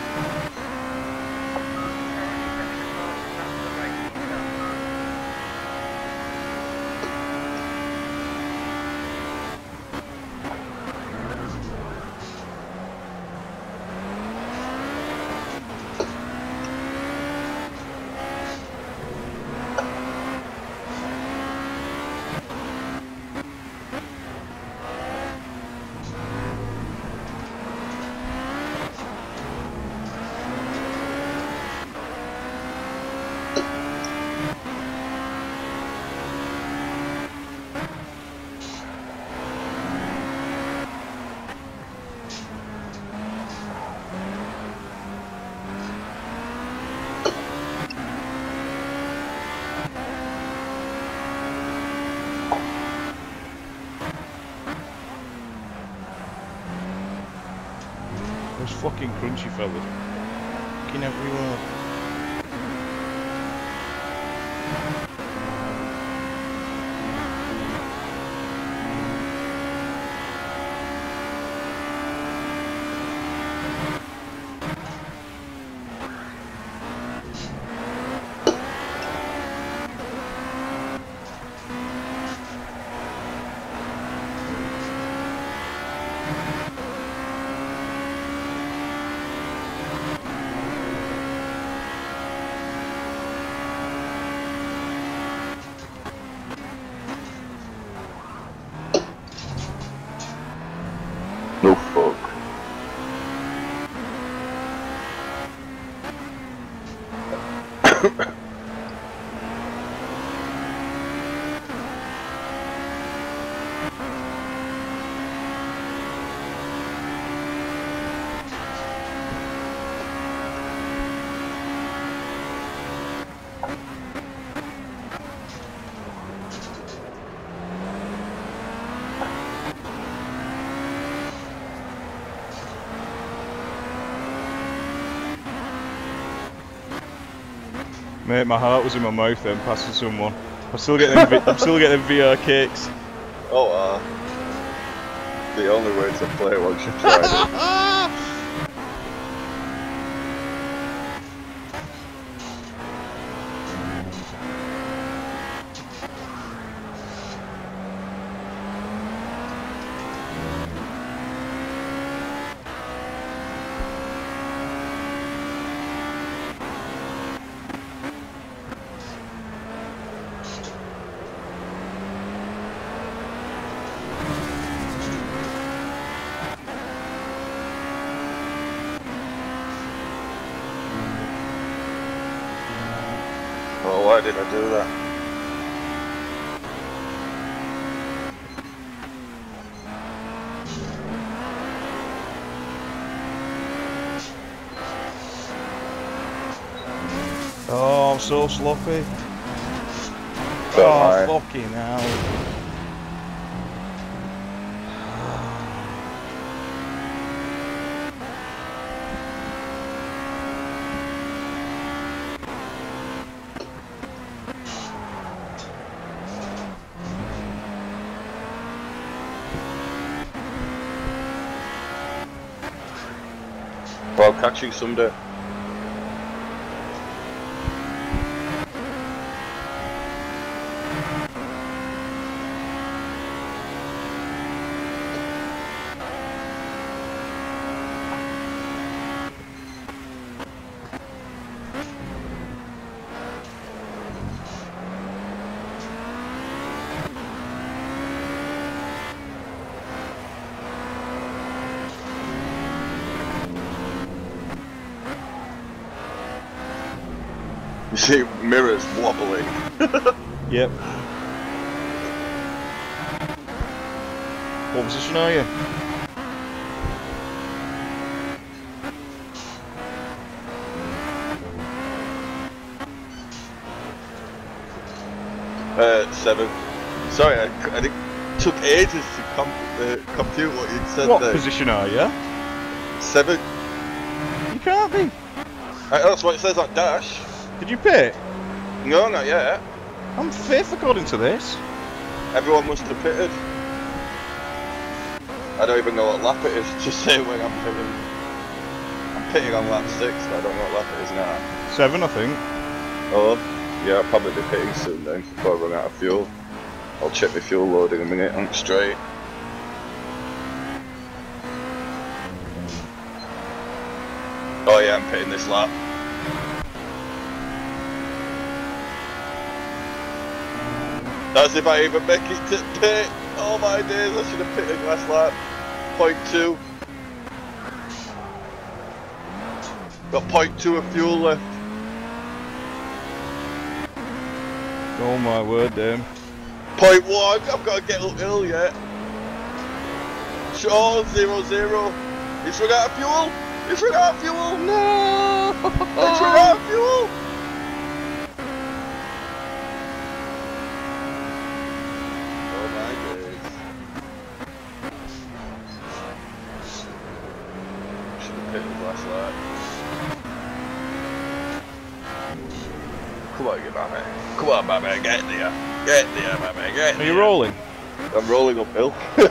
Those fucking crunchy fellas. Fucking everywhere. No fuck. Mate, my heart was in my mouth then, passing someone. I'm still getting VR cakes. Oh, the only way to play once you've tried it. Oh, why did I do that? Oh, I'm so sloppy. So am I. Oh, fucking hell. Well, I'll catch you someday. You see mirrors wobbling. Yep. What position are you? Seven. Sorry, I think it took ages to compute what you'd said What there. position are you? 7. You can't be. That's what it says on Dash. Did you pit? No, not yet. I'm 5th according to this. Everyone must have pitted. I don't even know what lap it is. Just say when I'm pitting. I'm pitting on lap 6, but I don't know what lap it is now. 7, I think. Oh, yeah, I'll probably be pitting soon then, before I run out of fuel. I'll check my fuel load in a minute, I'm straight. Oh yeah, I'm pitting this lap. That's if I even make it to pit. Oh my days, I should have pitted last lap. 0.2. Got 0.2 of fuel left. Oh my word, damn. 0.1, I've got to get up hill yet. Sure, 0-0. He's run out of fuel. He's run out of fuel. No. He's run out of fuel. Oh my days. Should have pitted last lap. Come on, you mammy. Come on, mammy, get there. Get there, mammy, get there. Are you rolling? I'm rolling uphill.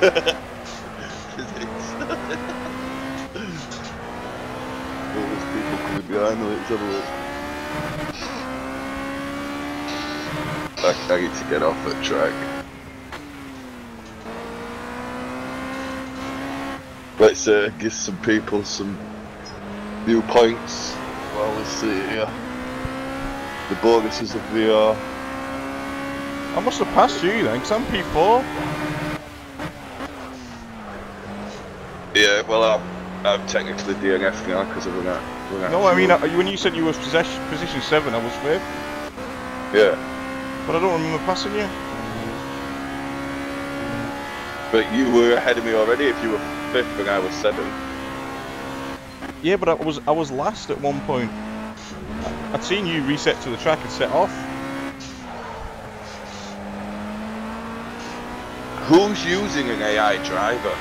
Oh, there's people coming behind me, let's have a look. I need to get off the track. Let's give some people some viewpoints while we see here. The bonuses of VR. I must have passed you then, because I'm P4. Yeah, well, I'm technically DNF now because of that. No, I mean, when you said you were position 7, I was 5th. Yeah. But I don't remember passing you. But you were ahead of me already if you were 5th and I was 7th. Yeah, but I was last at one point. I'd seen you reset to the track and set off. Who's using an AI driver?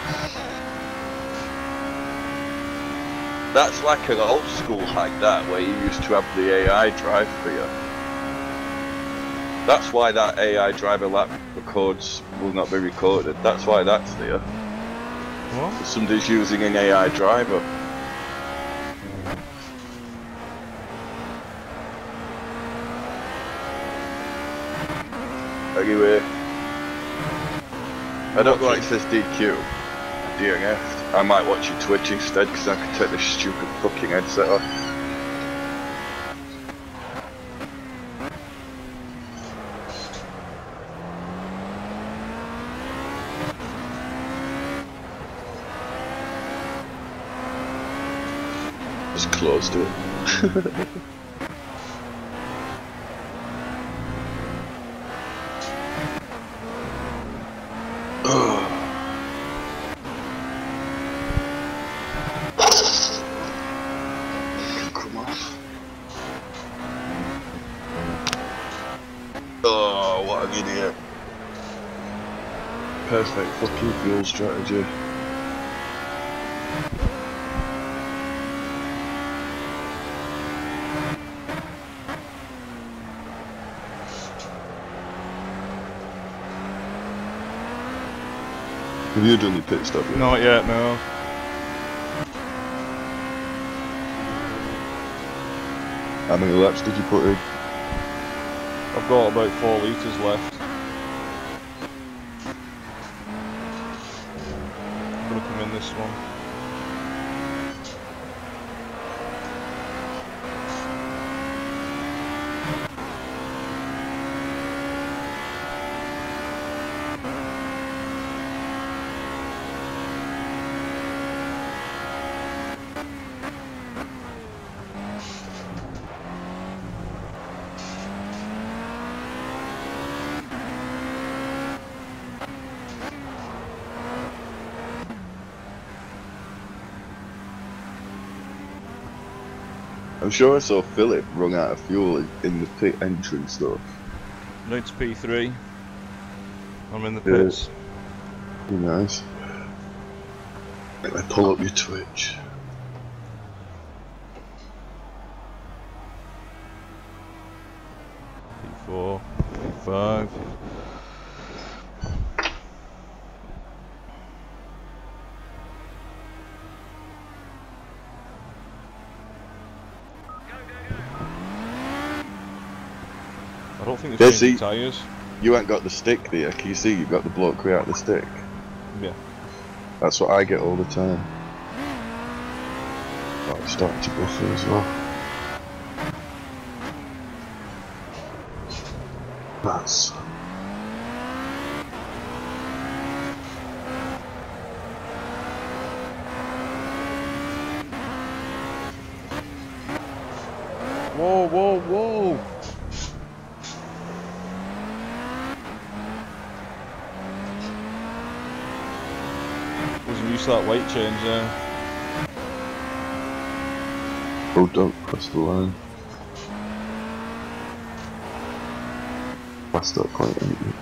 That's like an old school hack that, where you used to have the AI drive for you. That's why that AI driver lap records will not be recorded. That's why that's there. What? Somebody's using an AI driver. Anyway, I don't like it says DQ, DNF'd. I might watch your Twitch instead because I can take this stupid fucking headset off. Just closed it. Oh, what an idiot. Perfect fucking fuel strategy. Have you done your pit stop yet? Not yet, no. How many laps did you put in? I've got about 4 litres left. I'm gonna come in this one. I'm sure I saw Philip run out of fuel in the pit entrance though. No, it's P3. I'm in the pits. Be nice. Let me pull up your Twitch. P4, P5. they've Yeah, changed the see- tyres. You ain't got the stick there. Can you see? You've got the bloke without the stick. Yeah. That's what I get all the time. Oh, it's starting to buffer as well. That's. Whoa, whoa, whoa! Wasn't used to that weight change there. Oh, don't cross the line. Past that point, ain't you?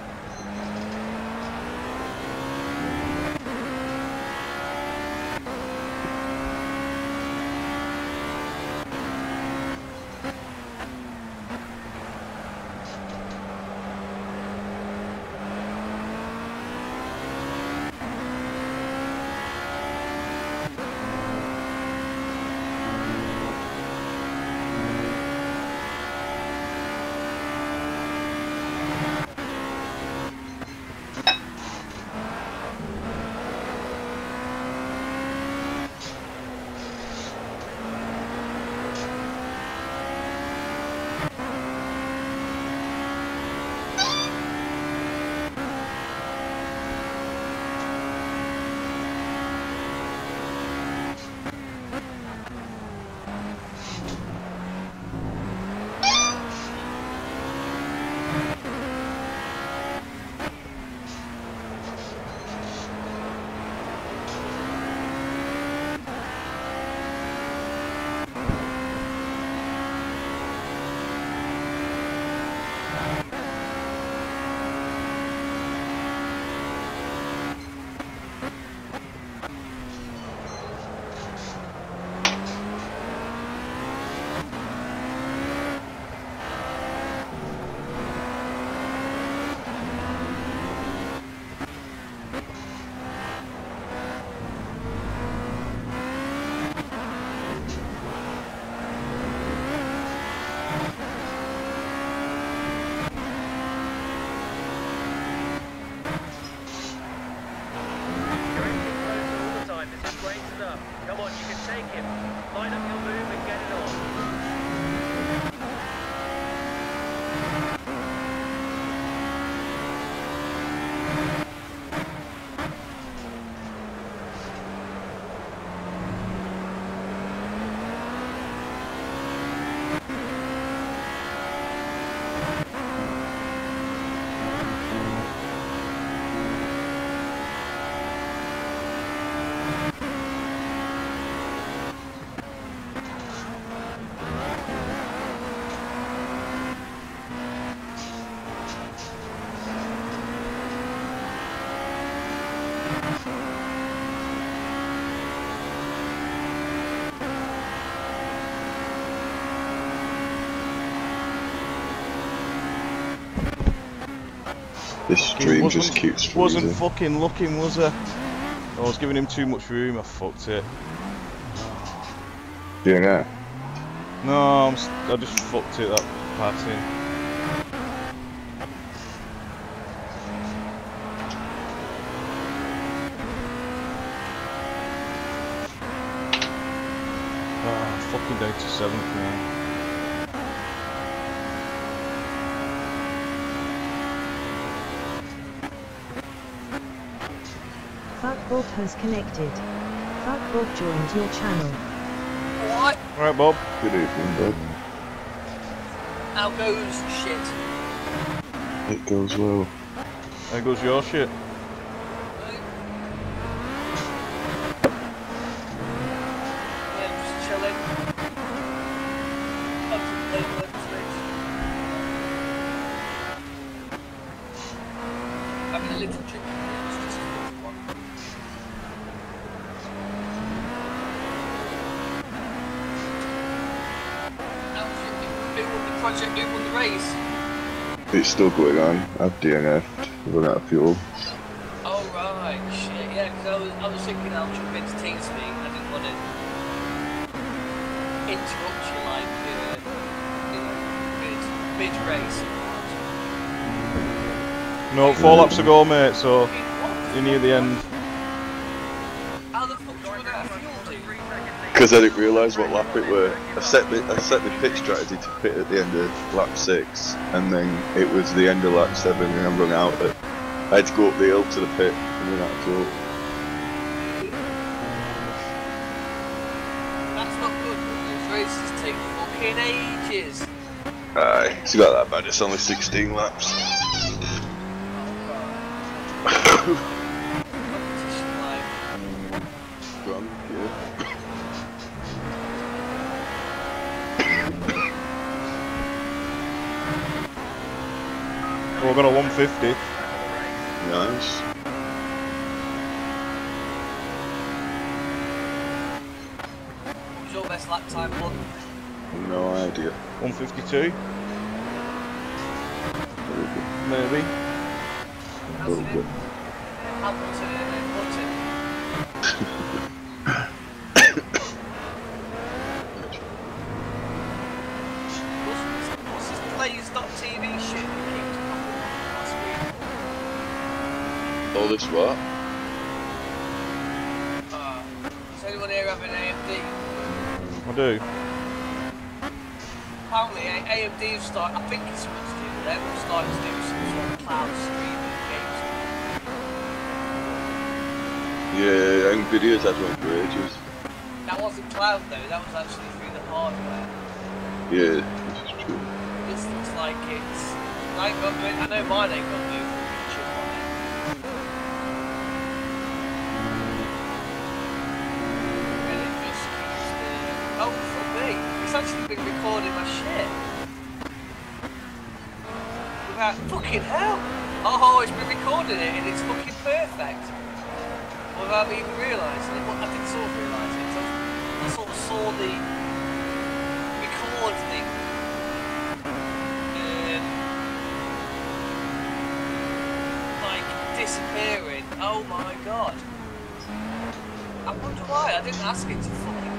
You're inching closer all the time. This is great stuff. Come on, you can take him. Line up your move and get it on. This stream just keeps Wasn't freezing. fucking looking, was I? I was giving him too much room, I fucked it. DNF. No, I just fucked it, that passing. Fucking down to 7th now. Fuckbob has connected. Fuckbob joined your channel. What? Alright, Bob. Good evening, bud. How goes shit? It goes well. There goes your shit. Yeah, I'm just chilling. Contemplating what switch. Having a little drink. It's just a little one. Who won the project? Who won the race? It's still going on. I've DNF'd. Run out of fuel. Oh right, shit. Yeah, because I was thinking I'll jump into TeamSpeak. I didn't want to interrupt you like mid race. No, 4 laps to go, mate, so What? you're near the end. How the fuck do you run out of fuel, dude? Because I didn't realise what lap it were. I set the pit strategy to pit at the end of lap 6, and then it was the end of lap 7, and I run out. I had to go up the hill to the pit and run out of fuel. That's not good. Those races take fucking ages. Aye, it's not that bad. It's only 16 laps. Competition like. Drunk, yeah. We're going to 150. Nice. What was your best lap time, bud? No idea. 152, maybe. Probably. Hamilton and then Button. What's this Plays.tv shit that keeps popping up on my screen? All this what? Does anyone here have an AMD? I do. Apparently AMD have started, I think it's something to do with them, have started to do some sort of cloud streaming games. Yeah, Nvidia's had one for ages. That wasn't cloud though, that was actually through the hardware. Yeah, this is true. This looks like it's, I know mine ain't got no chip on it. And it just keeps the, oh for me, it's actually been recording my shit. Without, fucking hell! Oh, it's been recording it and it's fucking perfect. Without me even realising it. Well, I didn't sort of realise it. I sort of saw the record thing. Like disappearing. Oh my god. I wonder why. I didn't ask it to fucking.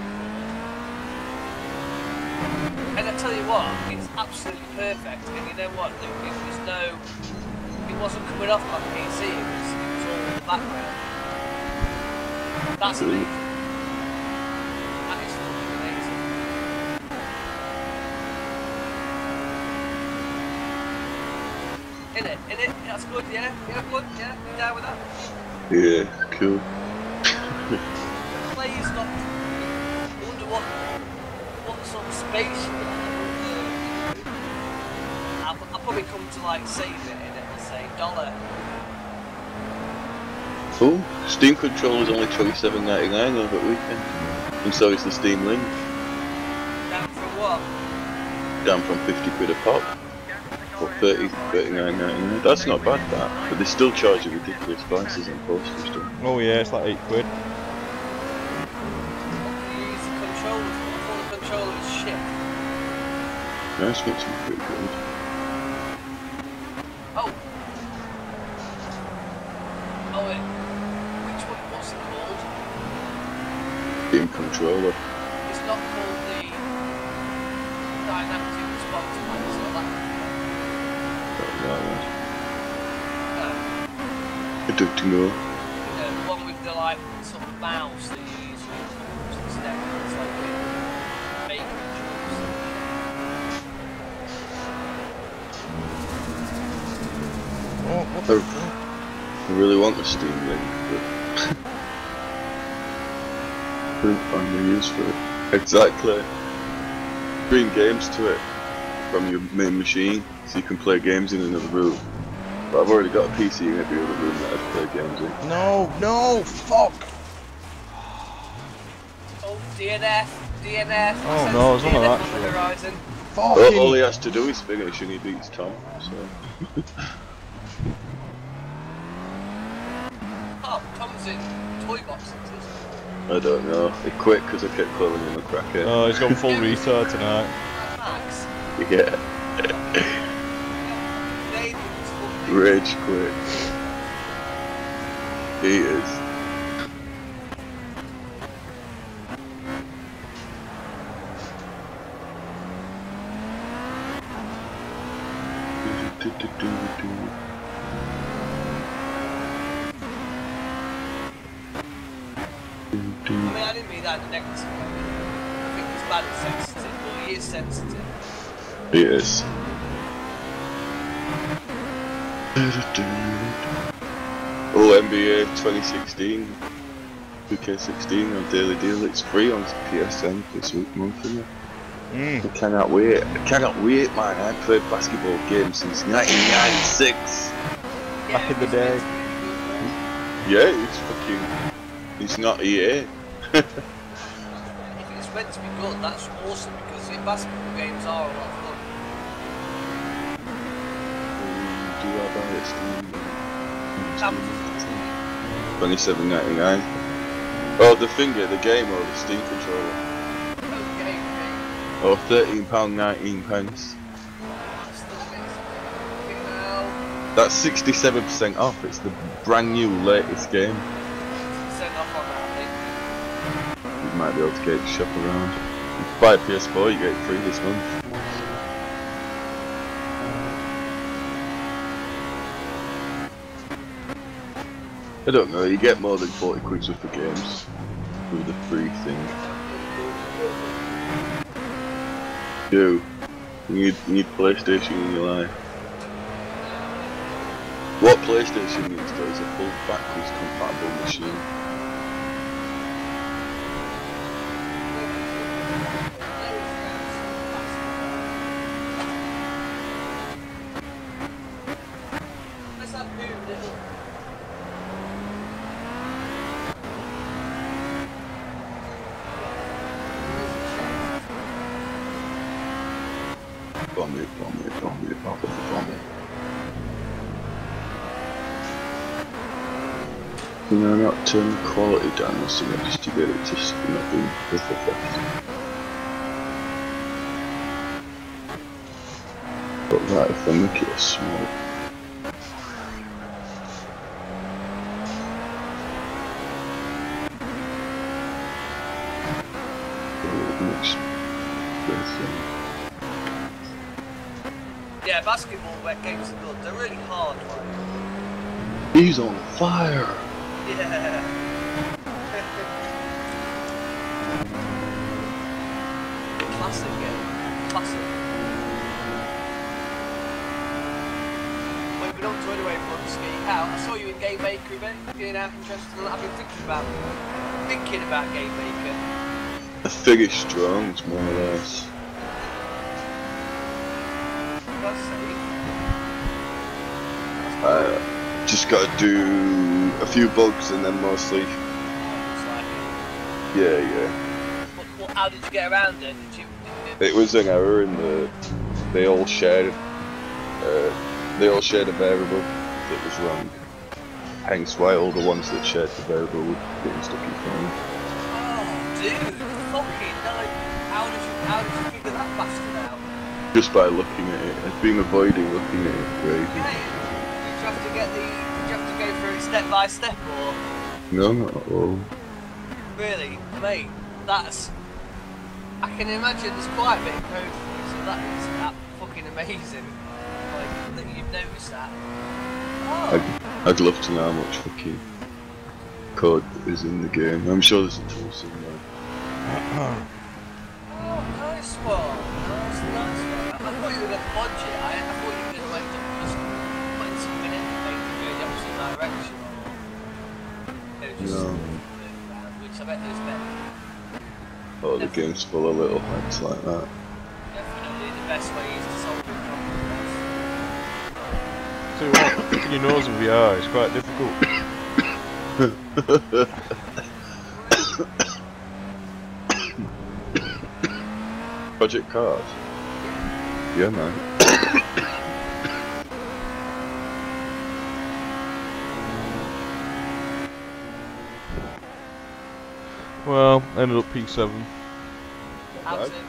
And I tell you what, it's absolutely perfect. And you know what? It wasn't coming off my PC. It was all in the background. That's amazing. That is fucking amazing. In it, that's good, yeah? Yeah, good, yeah? You down with that? Yeah, cool. Please stop. I wonder what sort of space you got. I'll probably come to like save it and it'll say $1. Oh, Steam controller's only $27.99 over the weekend. And so is the Steam Link. Down from what? Down from 50 quid a pop. Or 39.99. That's not bad, that. But they still charge you ridiculous prices on postage stuff. Oh yeah, it's like 8 quid. You use the controllers. I thought the controller was shit. Nice, makes them pretty good. Oh, wait. Which one? What's it called? Steam controller. It's not called the Dynamic Response Pack, so that. I don't know. The one with the like sort of mouse that you use for instead. It's like making Oh, what I the fuck? really want the Steam Link, but couldn't find the use for it. Exactly. Bring games to it from your main machine, so you can play games in another room. But I've already got a PC in every other room that I play games in. No, fuck! Oh, DNF. Oh no, it's none of that on the shit. horizon. All Fucking... he has to do is finish and he beats Tom, so... Oh, Tom's in toy boxes. I don't know. He quit because I kept calling him a crackhead. Oh, he's gone full retard tonight. Max. Yeah. Rage quit. He is. mean, I didn't mean that in a negative way. I think he's bad and sensitive, but he is sensitive. He is. Oh, NBA 2016, 2K16 on Daily Deal. It's free on PSN this month, isn't it? I cannot wait. I cannot wait, man. I haven't played basketball games since 1996. Back in the day. Yeah, it's fucking. It's not EA. If it's meant to be good, that's awesome because basketball games are a lot of fun. Do I buy it Steam? How much is it? $27.99. Oh, the finger, the game, or the Steam controller. Okay. Oh, £13.19. That's 67% off. It's the brand new latest game. 60% off on that, I think. You might be able to get it shop around. If you buy a PS4, you get it free this month. I don't know, you get more than 40 quid worth of games with the free thing. You need PlayStation in your life. What PlayStation needs though is a full backwards compatible machine. Let's have boom, little. Bomb it. You know, not turn the quality down or something just to get it to not being perfect. But right, if I make it small. Yeah, basketball games are good. They're really hard, like. He's on fire! Yeah. Classic game. Classic. Moving on to anyway, Bunsky. How? I saw you in Game Maker event. Getting out interested in that. I've been thinking about Game Maker. I finished strong, more or less. Just gotta do a few bugs and then mostly. Yeah. How did you get around it? It was an error in they all shared a variable that was wrong. Hence why all the ones that shared the variable were getting stuck in front. Oh, dude, fucking no! How did you figure that bastard out? Just by looking at it. I've been avoiding looking at it for ages. Did you have to go through it step by step, or? No, not at all. Really, mate, that's. I can imagine there's quite a bit of code for it, so that fucking amazing. Like, that you've noticed that. Oh. I'd love to know how much fucking code is in the game. I'm sure there's a tool somewhere. Oh, nice one. Nice one. I thought you were going to budge it. I thought you were going to end up just putting something in to make it go the opposite direction. No. Which I bet there's better. Oh, the game's full of little hacks like that. Definitely the best way is to solve the problem. Tell you what, picking your nose in VR is quite difficult. Project Cars? Yeah, man. Well, ended up P7. How's it?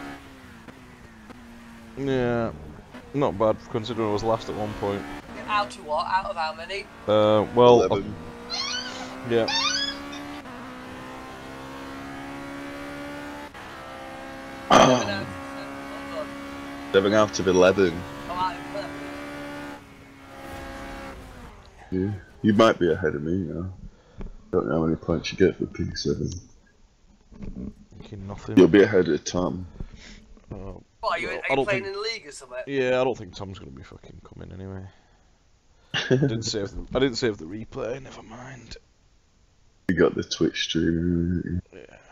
Yeah, not bad considering I was last at one point. Out to what? Out of how many? Well, 11. Yeah. Oh. 7 out of 11. I'm out of 11. Yeah. You might be ahead of me, you know. Don't know how many points you get for P7. Fucking nothing. You'll be ahead of Tom. Oh, What, are you, well, are I you don't playing think- in the league or something? Yeah, I don't think Tom's gonna be fucking coming anyway. I didn't save the replay. Never mind. You got the Twitch stream. Yeah.